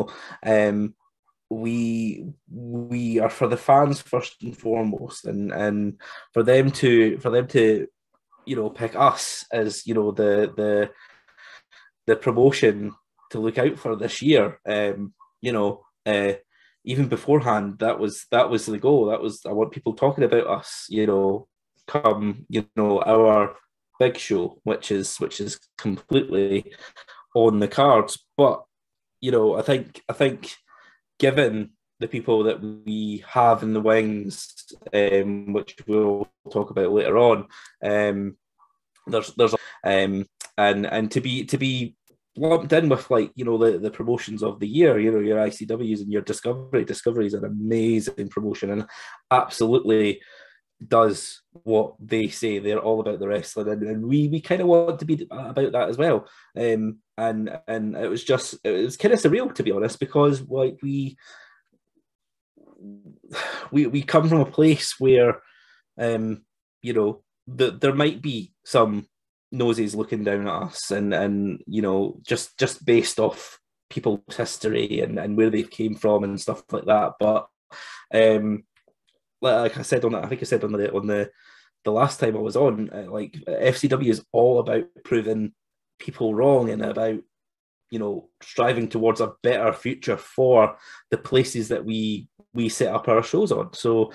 We are for the fans first and foremost, and for them to pick us as the promotion to look out for this year. Even beforehand, that was the goal. I want people talking about us. Come our big show, which is completely on the cards. But I think given the people that we have in the wings, which we'll talk about later on, there's and to be lumped in with the promotions of the year, your ICWs and your Discovery. Discovery is an amazing promotion and absolutely does what they say. They're all about the wrestling, and we kind of want to be about that as well. And it was kind of surreal, to be honest, because we come from a place where there might be some noses looking down at us, and just based off people's history and where they came from and stuff like that. But like I said I think I said on the last time I was on, FCW is all about proving people wrong and about striving towards a better future for the places that we set up our shows on. So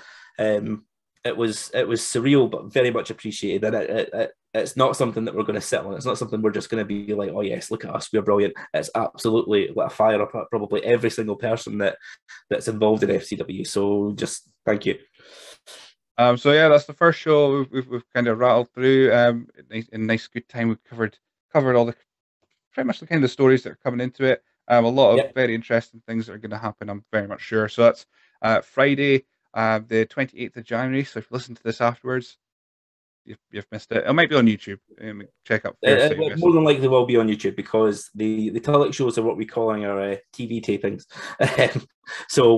it was surreal, but very much appreciated. And it's not something that we're going to sit on. It's not something we're just going to be like, oh yes, look at us, we're brilliant. It's absolutely lit a fire up at probably every single person that's involved in FCW. So just thank you. So yeah, that's the first show we've kind of rattled through. In nice good time, we've covered all the pretty much the kind of stories that are coming into it. A lot of Yep. very interesting things that are going to happen. I'm very much sure. So that's Friday, the 28th of January. So if you listen to this afterwards, you've missed it. It might be on YouTube. Check out Fair City More Wrestling. than likely will be on YouTube because the talent shows are what we calling our TV tapings. So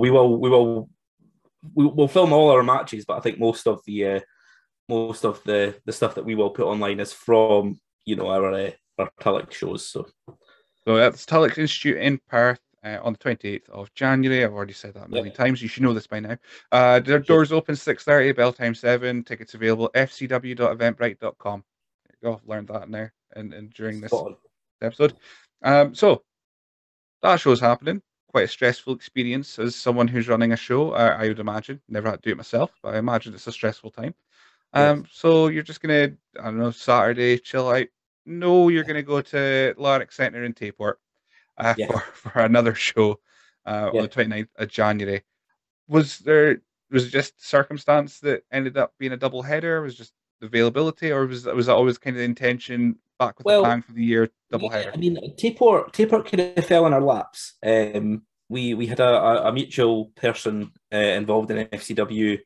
we'll film all our matches, but I think most of the stuff that we will put online is from our talent shows. So that's Tulloch Institute in Perth on the 28th of January. I've already said that a million Yep. times. You should know this by now. Their Sure. doors open 6:30, bell time 7. Tickets available fcw.eventbrite.com. There you go. Learned that in there and during this Spot on. episode. So that show's happening. Quite a stressful experience as someone who's running a show. I would imagine. Never had to do it myself, but I imagine it's a stressful time. Yes. So you're just gonna, I don't know, Saturday chill out. No, you're gonna go to Larrick Centre in Tayport Yeah. for another show on Yeah. the 29th of January. Was it just circumstance that ended up being a double header? Was it just availability, or was that always kind of the intention back with a Well, bang for the year double yeah, header? I mean, Tayport kind of fell in our laps. We had a mutual person involved in FCW,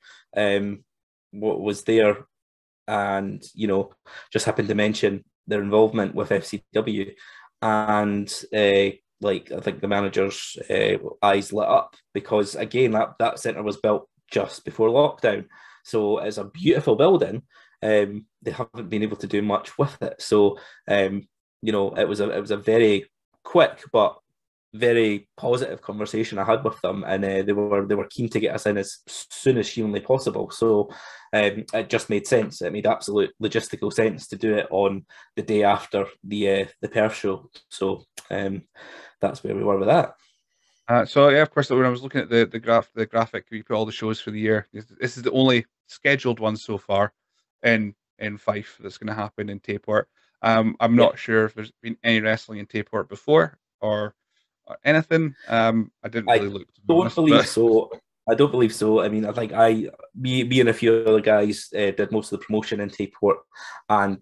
what was there, and just happened to mention their involvement with FCW, and I think the manager's eyes lit up because again that centre was built just before lockdown, so it's a beautiful building. They haven't been able to do much with it, so it was a very quick but very positive conversation I had with them, and they were keen to get us in as soon as humanly possible. So it just made sense. It made absolute logistical sense to do it on the day after the Perth show. So that's where we were with that. So yeah, of course, when I was looking at the graphic, we put all the shows for the year. This is the only scheduled one so far in Fife that's going to happen in Tayport. I'm Yeah, not sure if there's been any wrestling in Tayport before or anything. I didn't really I look, to be don't honest, believe but so. I don't believe so. I mean, I think me and a few other guys did most of the promotion in Tayport, and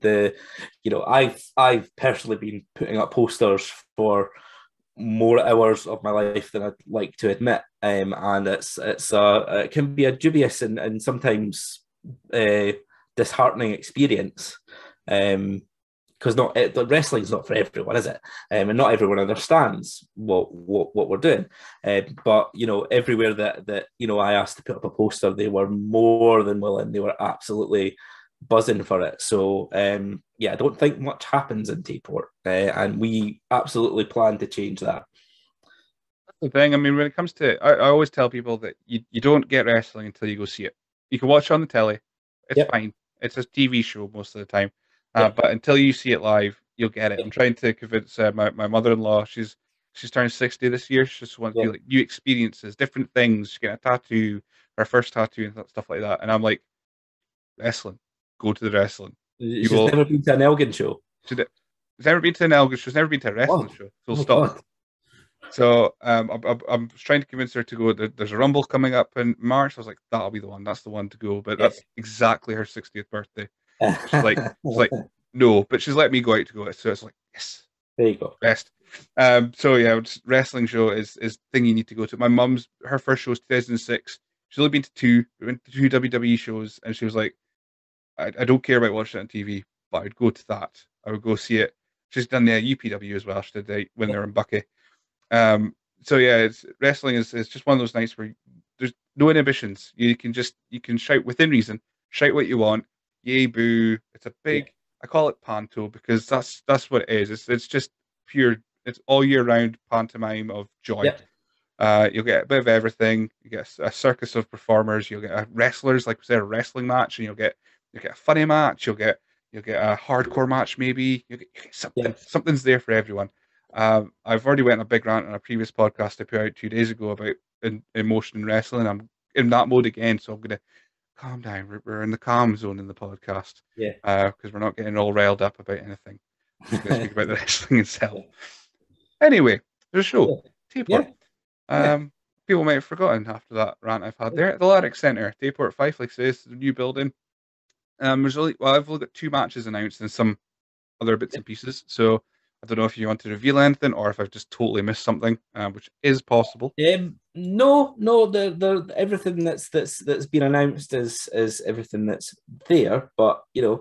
I've personally been putting up posters for more hours of my life than I'd like to admit, and it can be a dubious and sometimes uh, disheartening experience. Because the wrestling's not for everyone, is it? And not everyone understands what we're doing. But everywhere that I asked to put up a poster, they were more than willing. They were absolutely buzzing for it. So yeah, I don't think much happens in Tayport, and we absolutely plan to change that. the thing. I mean, when it comes to, I always tell people that you don't get wrestling until you go see it. You can watch it on the telly, it's Yep, fine. It's a TV show most of the time, yep, but until you see it live, you'll get it. I'm yep, trying to convince my mother-in-law. She's turned 60 this year. She just wants to do yep. like new experiences, different things. She get a tattoo, her first tattoo and stuff like that. And I'm like, wrestling, go to the wrestling. You She's will. never been to an Elgin show. She's never been to an Elgin. She's never been to a wrestling Oh, show. oh Full my stop. God. So I'm trying to convince her to go. There's a Rumble coming up in March. I was like, that'll be the one. That's the one to go. But Yeah. that's exactly her 60th birthday. She's like, no. But she's let me go out to go. So it's like, yes, There you go. best. So yeah, wrestling show is thing you need to go to. My mum's her first show was 2006. She's only been to two. We went to two WWE shows, and she was like, I don't care about watching it on TV, but I'd go to that. I would go see it. She's done the UPW as well. She did when Yeah, they were in Bucky. Um, so yeah, wrestling is just one of those nights where there's no inhibitions. You can shout within reason, shout what you want, yay boo. It's a yeah, big. I call it panto because that's what it is. It's just pure. It's all year round pantomime of joy. yeah, You'll get a bit of everything. You get a circus of performers. You'll get wrestlers, like we said, a wrestling match, and you'll get a funny match. You'll get a hardcore match, maybe. You get yeah, something. Something's there for everyone. I've already went on a big rant on a previous podcast I put out 2 days ago about emotion in wrestling. I'm in that mode again, so I'm gonna calm down. We're in the calm zone in the podcast yeah. because we're not getting all riled up about anything. Just going to speak about the wrestling itself. Yeah, Anyway, there's a show, yeah, Tayport. yeah, yeah. People might have forgotten after that rant I've had there. The Larrick Centre, Tayport Fife, like I say, is the new building. I've only got two matches announced and some other bits and pieces. So I don't know if you want to reveal anything or if I've just totally missed something, which is possible. No. Everything that's been announced is everything that's there. But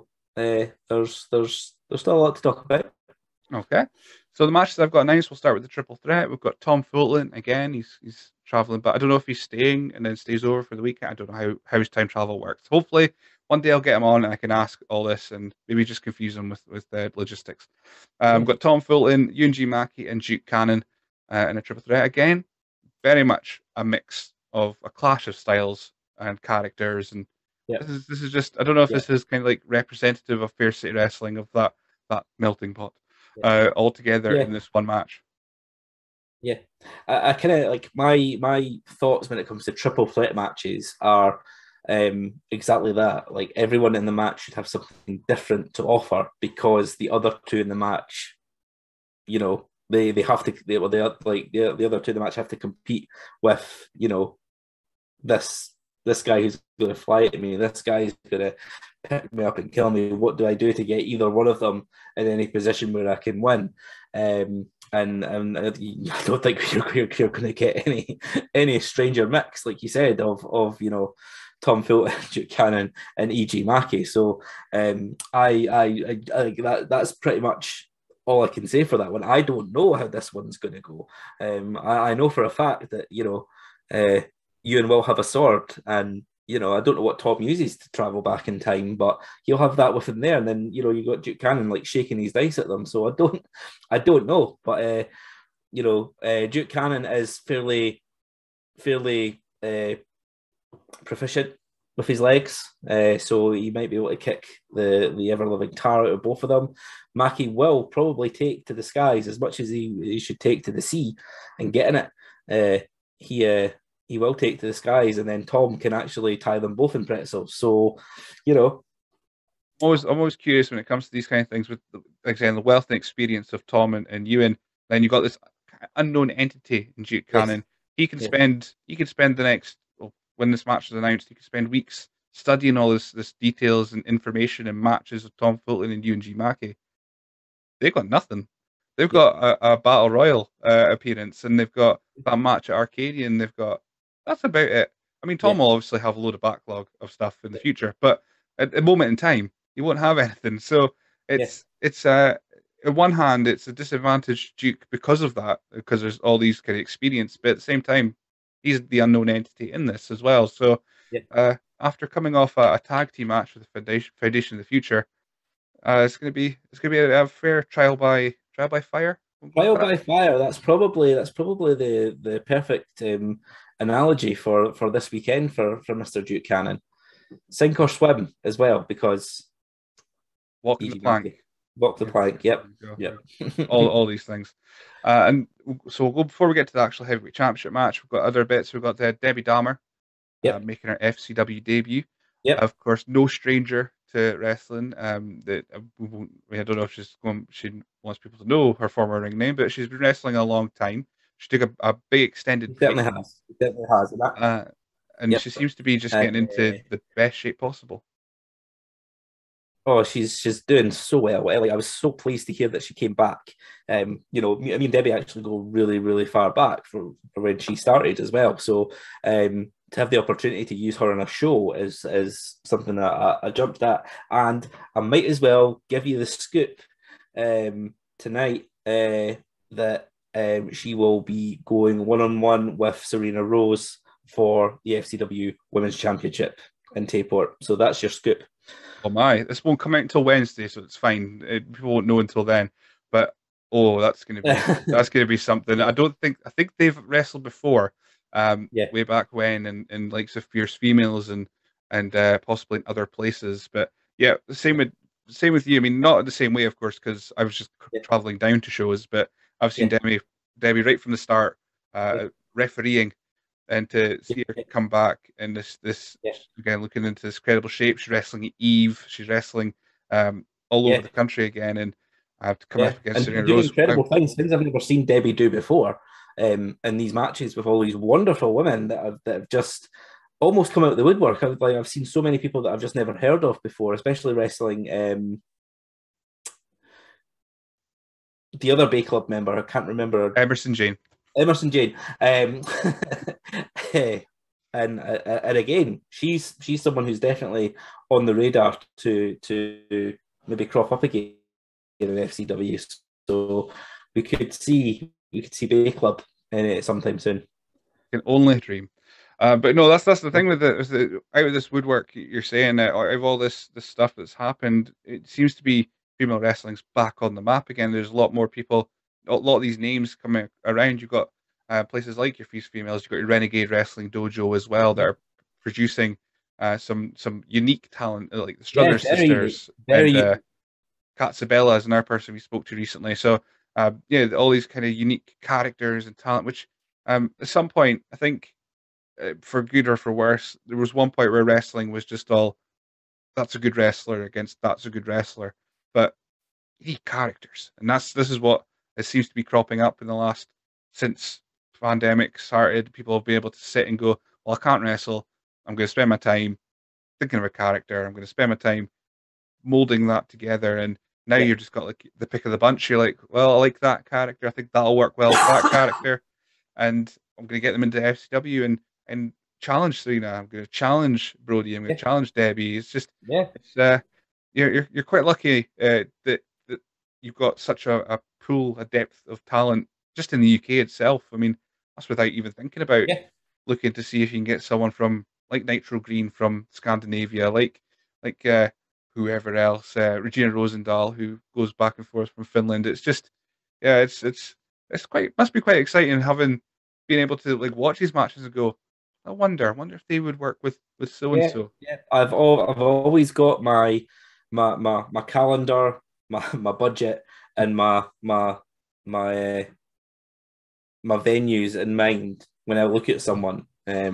there's still a lot to talk about. Okay. So the matches I've got announced, we'll start with the triple threat. We've got Tom Fulton again. He's traveling, but I don't know if he's staying and then stays over for the weekend. I don't know how his time travel works. Hopefully, one day I'll get him on and I can ask all this and maybe just confuse him with the logistics. Yeah, We've got Tom Fulton, G Mackey, and Duke Cannon in a triple threat again. Very much a mix of a clash of styles and characters, and yeah, this is just I don't know if yeah, this is kind of like representative of Fair City Wrestling of that melting pot yeah, all together yeah, in this one match. yeah. I kind of like my thoughts when it comes to triple threat matches are exactly that. Like everyone in the match should have something different to offer because the other two in the match, they have to the other two in the match have to compete with this this guy who's going to fly at me, this guy's going to pick me up and kill me. What do I do to get either one of them in any position where I can win? And I don't think you're going to get any stranger mix, like you said, of Tom Fulton, Duke Cannon, and E.G. Mackey. So I that's pretty much all I can say for that one. I don't know how this one's going to go. I know for a fact that Ewan will have a sword, and I don't know what Tom uses to travel back in time, but he'll have that within there. And then you got Duke Cannon like shaking his dice at them. So I don't know, but Duke Cannon is fairly proficient with his legs, so he might be able to kick the ever living tar out of both of them. Mackie will probably take to the skies as much as he should take to the sea and get in it. He will take to the skies, and then Tom can actually tie them both in pretzels. So, you know, I'm always curious when it comes to these kind of things with, like saying, the wealth and experience of Tom and Ewan. Then you've got this unknown entity in Duke yes, Cannon. yeah, He could spend the next, well, when this match is announced, he could spend weeks studying all this details and information and matches of Tom Fulton and Ewan G. Mackey. They've got nothing. They've yeah, got a Battle Royal appearance, and they've got that match at Arcadian. They've got That's about it. I mean, yeah, Tom will obviously have a load of backlog of stuff in the future, but at the moment in time, he won't have anything. So yeah, it's on one hand, it's a disadvantage Duke because of that, because there's all these kind of experience, but at the same time, he's the unknown entity in this as well. So yeah. after coming off a tag team match with the Foundation of the Future, it's gonna be a fair trial by fire. We'll go Trial for that. by fire. That's probably the perfect analogy for this weekend for Mister Duke Cannon. Sink or swim as well, because Walking the EG plank. Mackey walk the Yeah, plank. there Yep, you go. yep, All these things. And so we'll go before we get to the actual heavyweight championship match. We've got other bits. We've got Debbie Dahmer yep, making her FCW debut. yep. Of course, no stranger to wrestling. That I don't know if she wants people to know her former ring name, but she's been wrestling a long time. She took a big extended He break, certainly has. He certainly has. And that, uh, and yep. she seems to be just And getting into the best shape possible. oh, she's doing so well. Like, I was so pleased to hear that she came back. Me and Debbie actually go really, really far back for when she started as well. So to have the opportunity to use her on a show is something that I jumped at, and I might as well give you the scoop tonight that she will be going one on one with Serena Rose for the FCW Women's Championship in Tayport. So that's your scoop. Oh my, this won't come out until Wednesday, so it's fine. People won't know until then. But oh, that's gonna be something. Yeah, I think they've wrestled before, yeah, way back when, and likes of Fierce Females and possibly in other places. But yeah, same with you. I mean, not in the same way, of course, because I was just yeah, traveling down to shows. But I've seen yeah, Debbie right from the start, yeah, refereeing, and to see her yeah, come back in this yeah, again, looking into this credible shape. She's wrestling at Eve. She's wrestling all over yeah, the country again, and I have to come yeah, up against and Serena doing Rose. incredible things I've never seen Debbie do before. In these matches with all these wonderful women that have just almost come out of the woodwork. I've seen so many people that I've just never heard of before, especially wrestling. The other Bay Club member, I can't remember, Emerson Jane. Emerson Jane. And again, she's someone who's definitely on the radar to maybe crop up again in FCW. So we could see Bay Club in it sometime soon. Can only dream. But no, that's the Yeah, thing with out of this woodwork. You're saying that out of all this stuff that's happened, it seems to be female wrestling's back on the map again. There's a lot more people, a lot of these names coming around. You've got places like your Feast Females. You've got your Renegade Wrestling Dojo as well that yeah, are producing some unique talent, like the yeah, Struthers sisters very and unique. Katsabella is another person we spoke to recently. So yeah, all these kind of unique characters and talent, which at some point I think for good or for worse, there was one point where wrestling was just all that's a good wrestler against that's a good wrestler, but you need characters, and this is what it seems to be cropping up in the last since pandemic started. People have been able to sit and go, well, I can't wrestle. I'm going to spend my time thinking of a character. I'm going to spend my time molding that together, and now Yeah, you're just got like the pick of the bunch. You're like, well, I like that character. I think that'll work well with that character, and I'm going to get them into FCW and challenge Serena. I'm going to challenge Brody. I'm going yeah, to challenge Debbie. It's just yeah, it's you're quite lucky that you've got such a pool, a depth of talent just in the UK itself. I mean, that's without even thinking about yeah, looking to see if you can get someone from like Nitro Green from Scandinavia, like whoever else, Regina Rosendahl, who goes back and forth from Finland. It's just, yeah, it's must be quite exciting having being able to like watch these matches and go, I wonder if they would work with so and Yeah, so. yeah. I've always got my calendar, my budget, and my my venues in mind when I look at someone.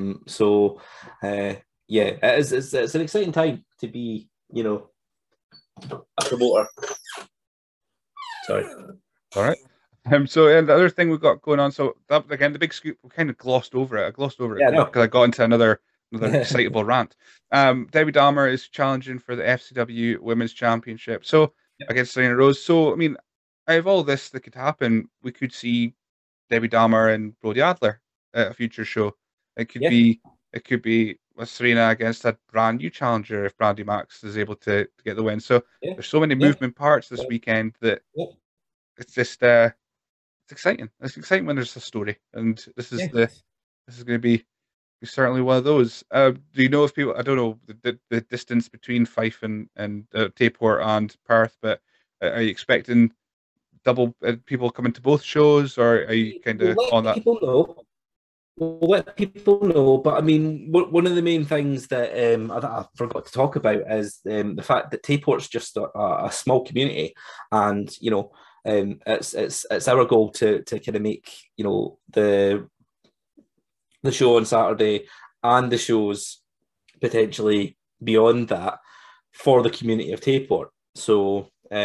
So yeah, it's an exciting time to be, a promoter. Sorry. All right. So and the other thing we've got going on, so that again the big scoop, we kind of glossed over it. I glossed over it Yeah, no. because I got into another excitable rant. Debbie Dahmer is challenging for the FCW Women's Championship. So against Serena Rose. So I mean, out of all this that could happen, we could see Debbie Dahmer and Brody Adler at a future show. It could Yeah, be it could be with Serena against a brand new challenger if Brandy Max is able to get the win. So yeah, there's so many yeah, moving parts this yeah, weekend that yeah, it's just it's exciting. It's exciting when there's a story, and yeah. this is going to be certainly one of those. Do you know if people? I don't know the distance between Fife and Tayport and Perth, but are you expecting double people coming to both shows, or are you kind We'll of on let that? people know. We'll let people know, but I mean, one of the main things that I forgot to talk about is the fact that Tayport's just a small community, and it's our goal to kind of make the show on Saturday and the shows potentially beyond that for the community of Tayport. So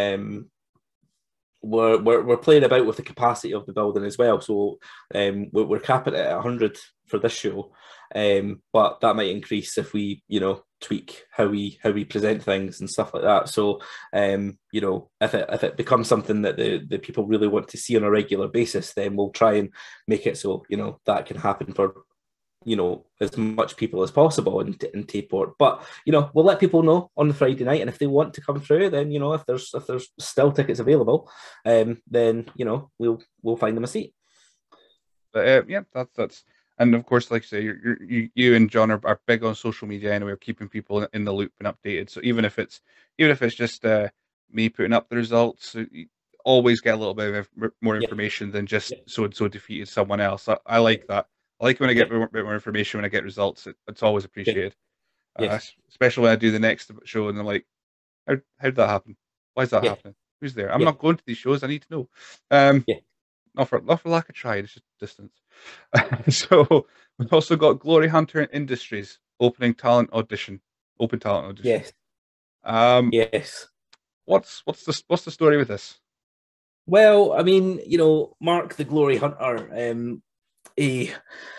we're playing about with the capacity of the building as well. So we're capping it at 100 for this show, but that might increase if we tweak how we present things and stuff like that. So if it becomes something that the people really want to see on a regular basis, then we'll try and make it so that can happen for as much people as possible in Tayport. But we'll let people know on the Friday night, and if they want to come through, then if there's still tickets available, then we'll find them a seat. But yeah, that's and of course, like I say, you and John are big on social media anyway, of keeping people in the loop and updated. So even if it's just me putting up the results, you always get a little bit of more Yeah, information than just yeah, so and so defeated someone else. I yeah, like that. I like when I yeah, get a bit more information when I get results. It's always yeah, appreciated. yeah, Especially when I do the next show and I'm like, how did that happen? Why is that yeah, happening? Who's there? I'm yeah, not going to these shows. I need to know. Um, yeah, not for lack of trying, it's just distance. So we've also got Glory Hunter Industries open talent audition. yes, Um, yes. what's the story with this? Well, I mean, Mark the Glory Hunter, he,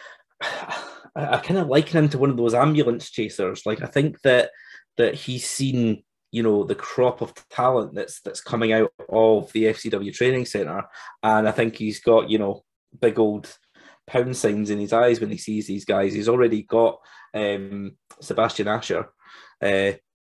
I kind of liken him to one of those ambulance chasers. Like, I think that he's seen, the crop of talent that's coming out of the FCW training center, and I think he's got, big old pound signs in his eyes when he sees these guys. He's already got Sebastian Asher uh,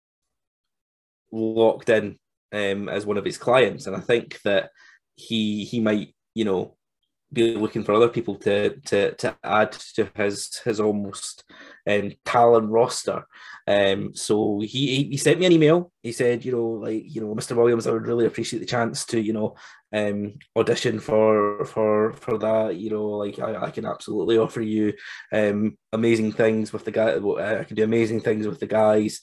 locked in as one of his clients, and I think that he might, be looking for other people to add to his almost talent roster. So he sent me an email. He said, Mr. Williams, I would really appreciate the chance to, audition for that. Like I can absolutely offer you amazing things with the guy. I can do amazing things with the guys.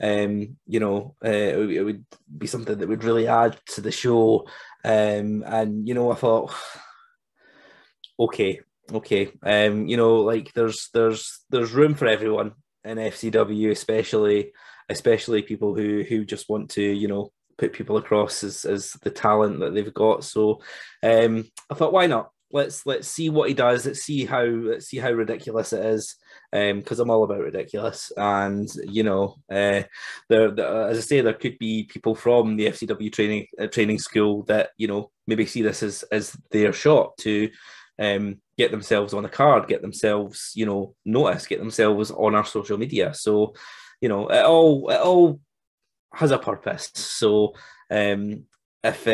It would be something that would really add to the show. And I thought, okay, okay. Like there's room for everyone in FCW, especially people who just want to, put people across as the talent that they've got. So I thought, why not? Let's see what he does. Let's see how ridiculous it is. Because I'm all about ridiculous, and as I say, there could be people from the FCW training school that maybe see this as their shot to get themselves on a card, get themselves, noticed, get themselves on our social media. So, it all has a purpose. So, if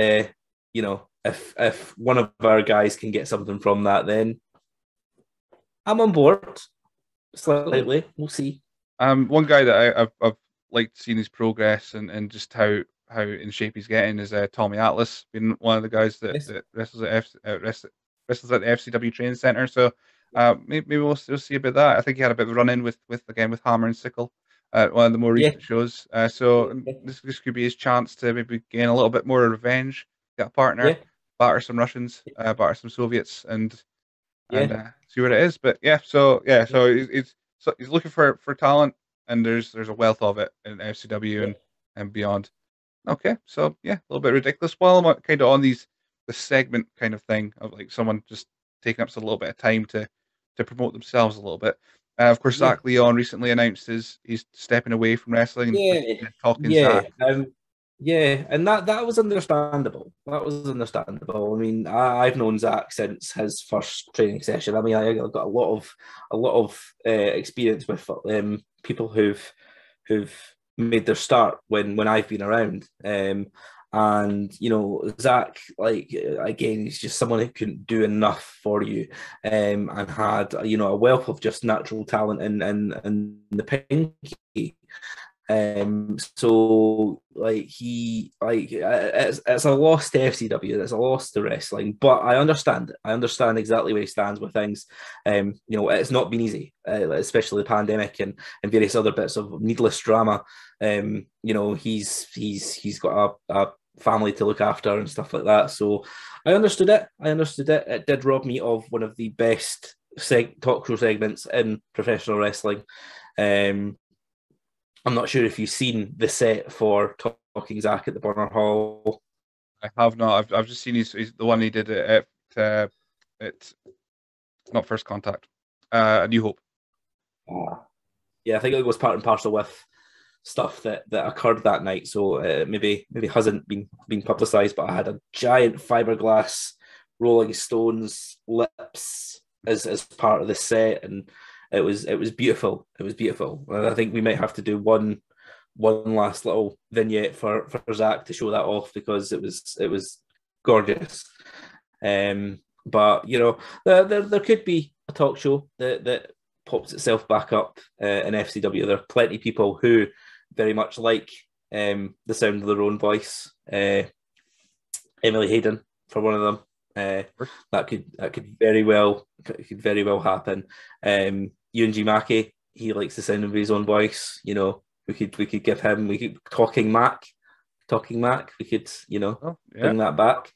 if one of our guys can get something from that, then I'm on board slightly. We'll see. One guy that I've liked seeing his progress and just how in shape he's getting is Tommy Atlas, being one of the guys that Yes. that wrestles at Wrestle. wrestles at the FCW training center. So maybe we'll see a bit of that. I think he had a bit of a run in with Hammer and Sickle at one of the more Yeah, recent shows. So yeah, this could be his chance to maybe gain a little bit more revenge, get a partner, yeah, batter some Russians, batter some Soviets, and yeah, see what it is. But so he's looking for talent, and there's a wealth of it in FCW yeah, and beyond. Okay, so yeah, a little bit ridiculous. While I'm kind of on the segment kind of thing of like someone just taking up a little bit of time to promote themselves a little bit. Of course, yeah. Zach Leon recently announced he's stepping away from wrestling and Yeah, talking yeah, Zach. yeah, and that was understandable. That was understandable. I mean, I've known Zach since his first training session. I mean, I've got a lot of experience with people who've made their start when I've been around. And you know, Zach, like again, he's just someone who couldn't do enough for you, and had a wealth of just natural talent and the pinky. So like it's a loss to FCW, it's a loss to wrestling, but I understand it. I understand exactly where he stands with things. It's not been easy, especially the pandemic and various other bits of needless drama. He's got a family to look after and stuff like that. So I understood it. It did rob me of one of the best talk show segments in professional wrestling. I'm not sure if you've seen the set for Talking Zach at the Bonner Hall. I have not. I've just seen he's the one he did it's not First Contact, A New Hope. Yeah, I think it was part and parcel with stuff that occurred that night. So maybe hasn't been publicised, but I had a giant fiberglass Rolling Stones lips as part of the set, and it was beautiful. It was beautiful. And I think we might have to do one last little vignette for Zach to show that off, because it was gorgeous. But there could be a talk show that pops itself back up in FCW. There are plenty of people who very much like the sound of their own voice. Emily Hayden, for one of them. That could very well happen. Ewan G. Mackey, he likes the sound of his own voice. We could give him, Talking Mac. We could bring that back.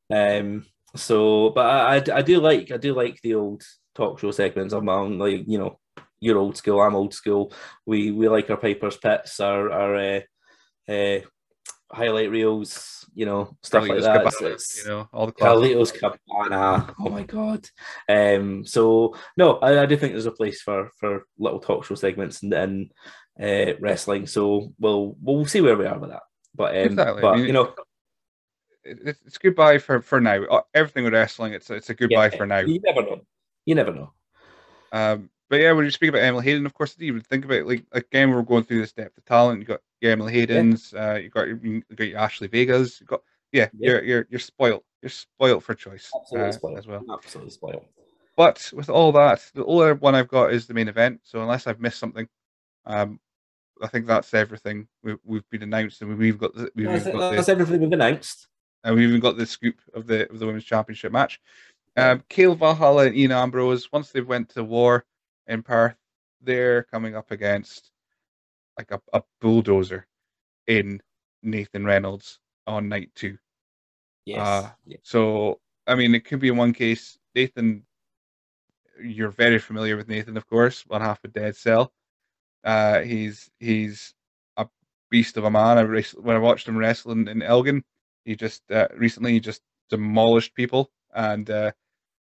But I do like the old talk show segments. I'm like, you're old school, I'm old school. We like our Piper's Pits, our highlight reels, stuff like Carlitos that. Cabana, It's all the classics. Carlitos Cabana. Oh my god. So no, I do think there's a place for little talk show segments and wrestling. So we'll see where we are with that. But Exactly. I mean, it's goodbye for now. Everything with wrestling, it's a goodbye for now. You never know. But yeah, when you speak about Emily Hayden, of course, you would think about it, like again, we're going through this depth of talent. You got your Emily Hayden's, you got your Ashley Vegas. You got you're spoiled. You're spoiled for choice. Absolutely spoiled. As well. Absolutely spoiled. But with all that, the only one I've got is the main event. So unless I've missed something, I think that's everything we've been announced, and That's everything we've announced. And we've even got the scoop of the women's championship match. Kale Valhalla and Ian Ambrose, once they went to war in Perth, they're coming up against like a bulldozer in Nathan Reynolds on night 2. Yes. So I mean, it could be in one case, Nathan. You're very familiar with Nathan, of course, one half of Dead Cell. He's a beast of a man. When I watched him wrestling in Elgin, he just recently demolished people, and I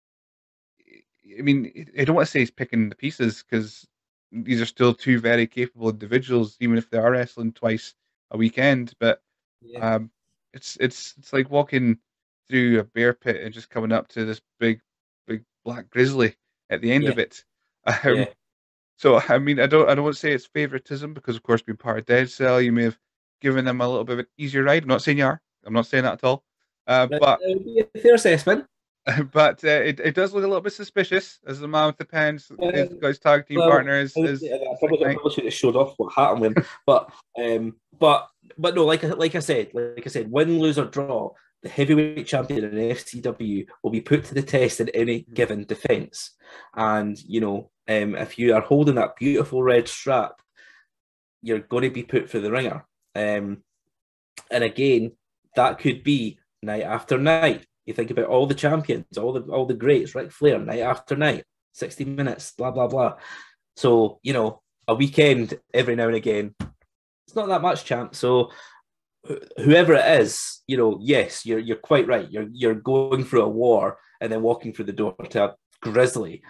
mean, I don't want to say he's picking the pieces, because these are still two very capable individuals, even if they are wrestling twice a weekend. But it's like walking through a bear pit and just coming up to this big black grizzly at the end of it. So I mean, I don't want to say it's favoritism, because of course, being part of Dead Cell, you may have given them a little bit of an easier ride. I'm not saying you are. I'm not saying that at all. But it would be a fair assessment. But it does look a little bit suspicious, as the man with the pens, his guy's tag team partner is. I probably should have showed off what hat I'm wearing, but no, like I said, win, lose or draw, the heavyweight champion in FCW will be put to the test in any given defence. And, if you are holding that beautiful red strap, you're going to be put for the ringer. And again, that could be night after night. You think about all the champions, all the greats, Ric Flair, night after night, 60 minutes, blah, blah, blah. So, a weekend every now and again, it's not that much, champ. So whoever it is, yes, you're quite right. You're going through a war and then walking through the door to a grizzly.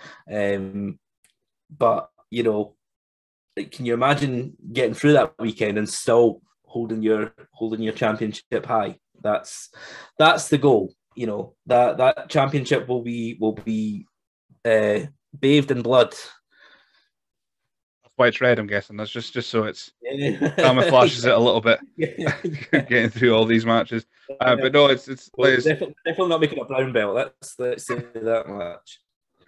But can you imagine getting through that weekend and still holding your championship high? That's the goal. That championship will be bathed in blood. That's why it's red, I'm guessing. That's just so it's camouflages it a little bit, getting through all these matches. But no, it's definitely not making a brown belt. Let's say that much.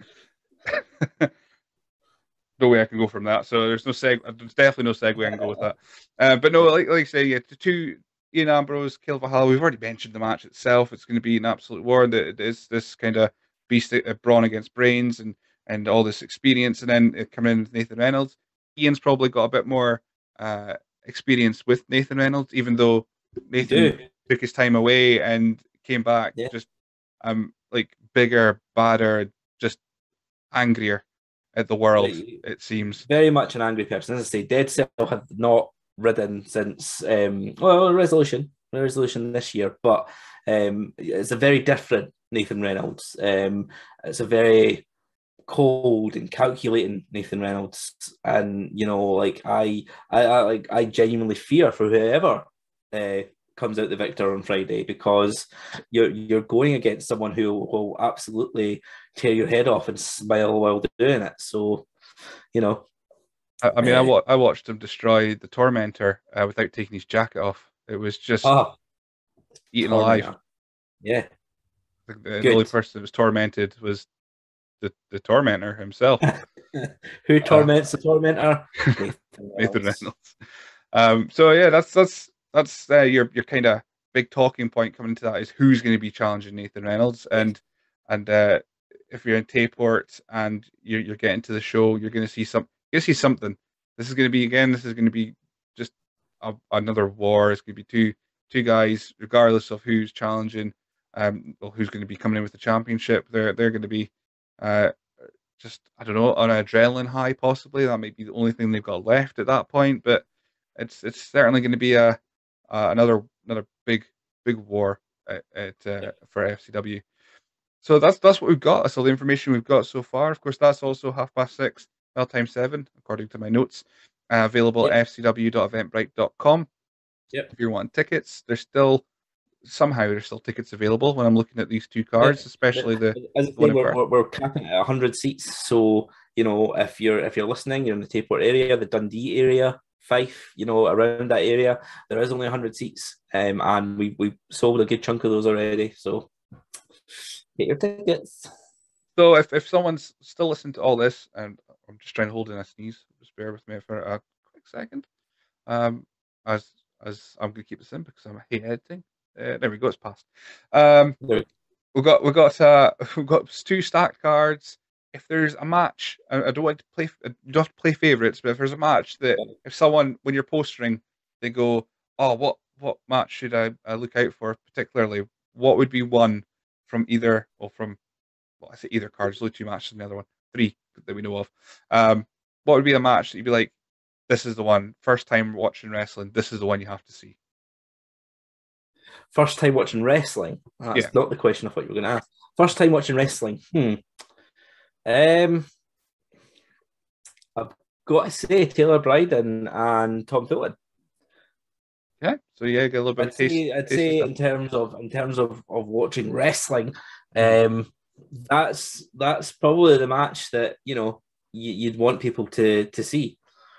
No way I can go from that. So there's definitely no segue I can go with that. But no, like I say, yeah, the two, Ian Ambrose, Caleb Valhalla, we've already mentioned the match itself. It's going to be an absolute war. It's this kind of beast, brawn against brains, and all this experience, and then coming in with Nathan Reynolds. Ian's probably got a bit more experience with Nathan Reynolds, even though Nathan took his time away and came back just like bigger, badder, just angrier at the world, it seems. Very much an angry person. As I say, Dead Cell had not ridden since Resolution this year, but it's a very different Nathan Reynolds. It's a very cold and calculating Nathan Reynolds, and I genuinely fear for whoever comes out the victor on Friday, because you're going against someone who will absolutely tear your head off and smile while doing it. So, I watched him destroy the Tormentor without taking his jacket off. It was just eaten alive. Yeah. The only person that was tormented was the Tormentor himself. Who torments the Tormentor? Nathan Reynolds. So yeah, that's your kind of big talking point coming into that is who's going to be challenging Nathan Reynolds, and if you're in Tayport and you're getting to the show, you're going to see something. This is going to be just another war. It's going to be two guys, regardless of who's challenging, who's going to be coming in with the championship. They're going to be just, I don't know, on an adrenaline high. Possibly that might be the only thing they've got left at that point, but it's certainly going to be another big war for FCW. So that's what we've got. That's all the information we've got so far. Of course, that's also 6:30, well, time 7, according to my notes. Available at fcw.eventbrite.com. Yep. If you're wanting tickets, there's still tickets available when I'm looking at these two cards, especially we're capping at 100 seats. So if you're listening, you're in the Tayport area, the Dundee area, Fife, around that area, there is only 100 seats, and we sold a good chunk of those already. So get your tickets. So if someone's still listening to all this, and I'm just trying to hold in a sneeze, just bear with me for a quick second. As I'm going to keep this in because I'm hate editing. There we go, it's passed. We've got 2 stacked cards. If there's a match, I don't want to play. You don't have to play favorites, but if there's a match that if someone when you're postering, they go, "Oh, what match should I look out for particularly?" What would be one from either? I say either card. There's only 2 matches in the other one, 3 that we know of. What would be a match that you'd be like, "This is the one." First time watching wrestling, this is the one you have to see. First time watching wrestling. That's not the question I thought you were going to ask. First time watching wrestling. I've got to say Taylor Bryden and Tom Fulton. Yeah, so get a little bit of taste. I'd say in terms of watching wrestling, that's probably the match that you'd want people to see.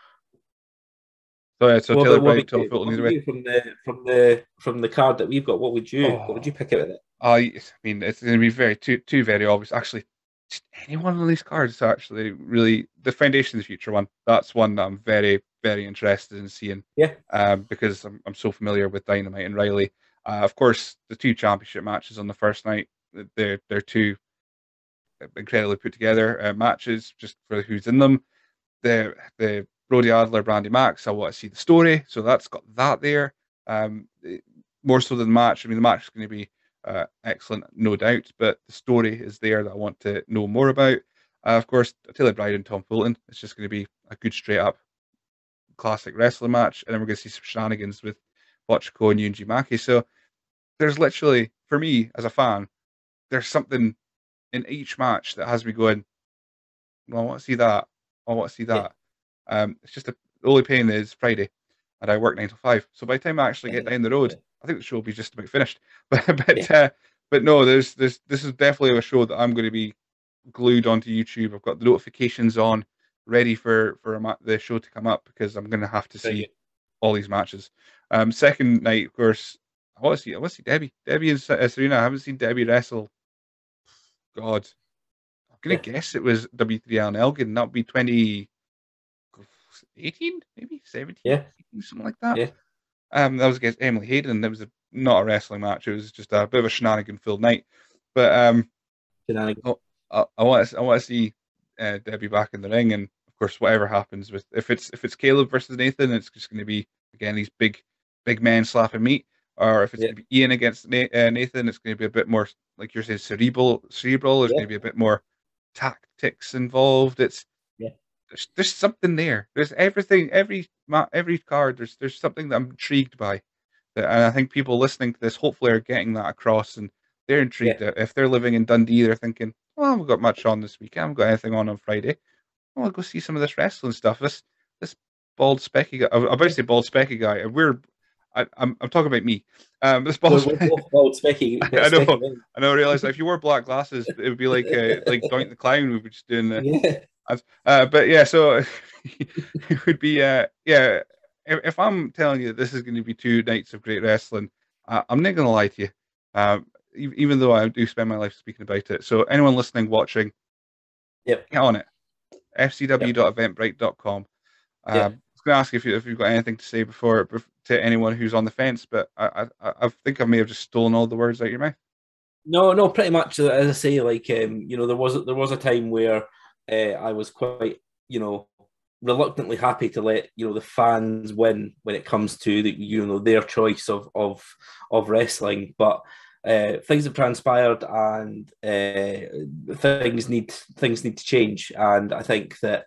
So Taylor Bryden, Tom Fulton, either way. From the card that we've got, what would you pick out of it? I mean, it's going to be two very obvious. Actually, just any one of these cards is actually really the Foundation of the Future one. That's one that I'm very, very interested in seeing. Yeah. Because I'm so familiar with Dynamite and Riley, Of course, the two championship matches on the first night, they're two incredibly put together matches just for who's in them. The Brody Adler, Brandy Max, I want to see the story, so that's got that there. More so than the match. I mean, the match is going to be excellent, no doubt, but the story is there that I want to know more about. Of course, Taylor Bride and Tom Fulton. It's just going to be a good straight up classic wrestling match, and then we're going to see some shenanigans with Bochco and Yunji Maki. So there's literally, for me as a fan, there's something in each match that has me going, well, I want to see that. I want to see Yeah, that. It's just the only pain is Friday, and I work 9 to 5. So by the time I actually get down the road, yeah, I think the show will be just about finished. But yeah, but no, there's this is definitely a show that I'm going to be glued onto YouTube. I've got the notifications on, ready for the show to come up because I'm going to have to very see good. all these matches. Second night, of course, I want to see Debbie and Serena. I haven't seen Debbie wrestle. God, I'm gonna Yeah, guess it was W3 Allen Elgin. That would be 2018, maybe 17, yeah, 18, something like that. yeah. That was against Emily Hayden. That was not a wrestling match. It was just a bit of a shenanigan filled night. But Shenanigans. I want to see Debbie back in the ring, and of course, whatever happens with if it's Caleb versus Nathan, it's just going to be again these big men slapping meat. Or if it's Yeah, going to be Ian against Nathan, it's going to be a bit more like you're saying cerebral. There's going yeah, to be a bit more tactics involved. yeah, There's something there. There's everything, every card. There's something that I'm intrigued by, and I think people listening to this hopefully are getting that across, and they're yeah. intrigued. If they're living in Dundee, they're thinking, "Well, we've got much on this week. I haven't got anything on Friday. Well, I'll go see some of this wrestling stuff. This bald specky guy. I'm about to Yeah. say bald specky guy. I'm talking about me. This bald. We're both old Specky, I know. Specky men. I know. I realized if you wore black glasses, it would be like Doink the Clown. We were just doing the Yeah, but yeah, so it would be yeah. If I'm telling you that this is going to be 2 nights of great wrestling, I'm not going to lie to you. Even though I do spend my life speaking about it. So anyone listening, watching, yep, get on it. yep, fcw.eventbrite.com. I yep. was going to ask if you've got anything to say to anyone who's on the fence, but I think I may have just stolen all the words out of your mouth. No, no, pretty much as I say, like there was a time where I was quite reluctantly happy to let the fans win when it comes to their choice of wrestling, but things have transpired and things need to change, and I think that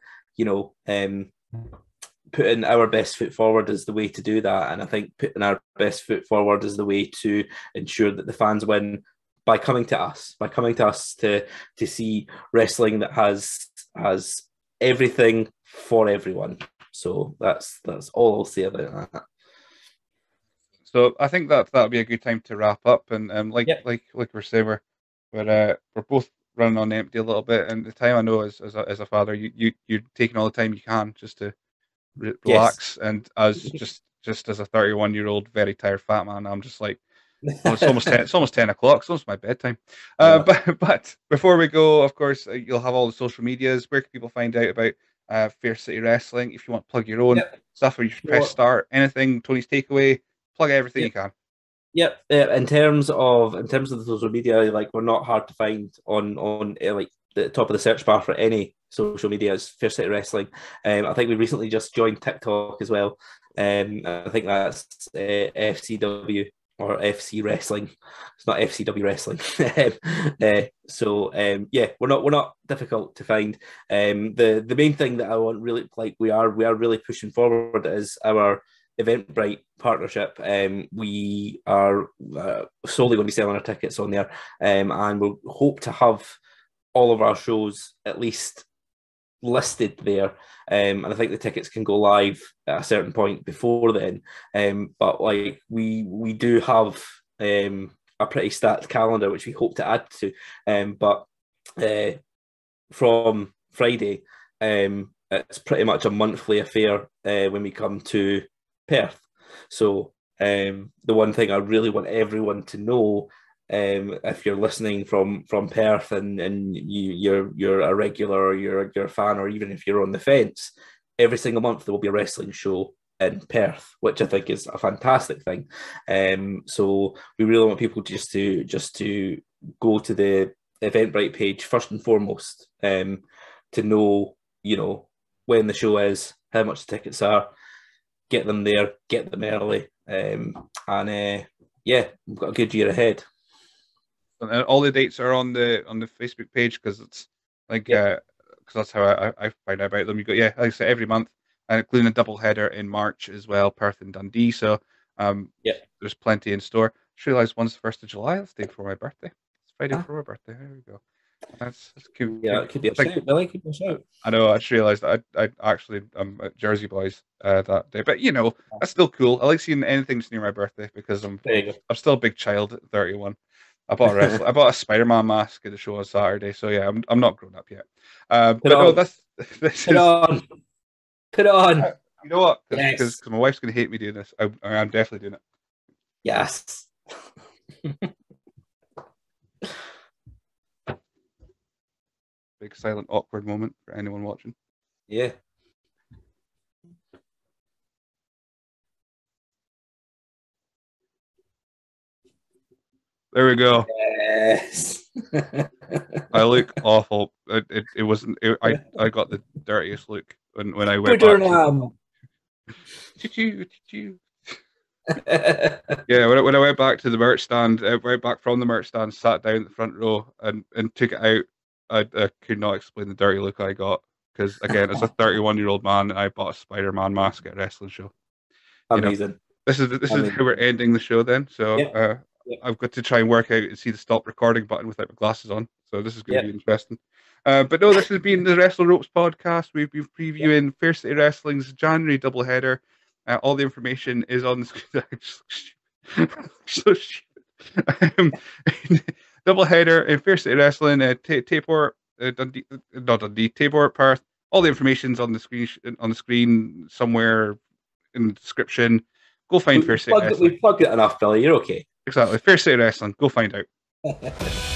putting our best foot forward is the way to do that. And I think putting our best foot forward is the way to ensure that the fans win by coming to us to see wrestling that has everything for everyone. So that's all I'll say about that. So I think that'll be a good time to wrap up. And Yep, like we're saying, we're both running on empty a little bit. And the time I know as a father, you're taking all the time you can just to yes. relax. And as just as a 31-year-old very tired fat man, I'm just like, oh, it's almost 10. It's almost 10 o'clock. It's almost my bedtime. No. But before we go, of course, you'll have all the social medias. Where can people find out about Fair City Wrestling? If you want to plug your own Yep. stuff, or you press Sure. start, anything, Tony's Takeaway, plug everything you Yep. can. Yep. In terms of the social media, like we're not hard to find on like the top of the search bar for any social media. It's Fair City Wrestling. I think we recently just joined TikTok as well. I think that's FCW or FC Wrestling. It's not FCW Wrestling. Yeah, we're not difficult to find. The main thing that I want really like we are really pushing forward is our Eventbrite partnership. We are solely going to be selling our tickets on there, and we'll hope to have all of our shows at least listed there. And I think the tickets can go live at a certain point before then. But like we do have a pretty stacked calendar which we hope to add to. But uh, from Friday, it's pretty much a monthly affair when we come to Perth. So the one thing I really want everyone to know, if you're listening from Perth and you're a regular or you're a fan, or even if you're on the fence, every single month there will be a wrestling show in Perth, which I think is a fantastic thing. So we really want people just to go to the Eventbrite page first and foremost, to know, when the show is, how much the tickets are, get them there, get them early, and yeah, we've got a good year ahead. And all the dates are on the Facebook page, because it's like Yep. because that's how I find out about them. You got, yeah, like I say, every month, and including a double header in March as well, Perth and Dundee. So Yep. there's plenty in store. Just realised one's the 1st of July. That's the day before my birthday. It's Friday Ah, before my birthday. There we go. That's cool. yeah, it could be a Like, shout. Billy, could be a shout. I know. I just realised that I actually am at Jersey Boys that day, but that's still cool. I like seeing anything that's near my birthday, because I'm There I'm, you I'm still a big child at 31. I bought a go. wrestle. I bought a Spider-Man mask at the show on Saturday, so yeah, I'm not grown up yet. Put it But no, on. that's this Put it is. on. Put it on. You know what? Because Yes. my wife's gonna hate me doing this. I'm definitely doing it. Yes. Big silent awkward moment for anyone watching. Yeah. There we go. Yes. I look awful. It wasn't. I got the dirtiest look when I went back to. Puternam. Yeah, when I went back to the merch stand, went back from the merch stand, sat down in the front row and took it out. I could not explain the dirty look I got, because again, as a 31-year-old man, I bought a Spider-Man mask at a wrestling show. You know, Amazing. this is how we're Amazing. ending the show then. So Yep. Yep. I've got to try and work out and see the stop recording button without my glasses on. So this is going to be Yep. interesting. But no, this has been the Wrestle Ropes podcast. We've been Yep. previewing Fair City Wrestling's January doubleheader. All the information is on the screen. So stupid. Doubleheader in Fair City Wrestling, Tayport, Dundee, not Dundee, Tayport, Perth. All the information's on the screen somewhere in the description. Go find Fair City Wrestling. We plugged it enough, Billy. You're okay. Exactly. Fair City Wrestling. Go find out.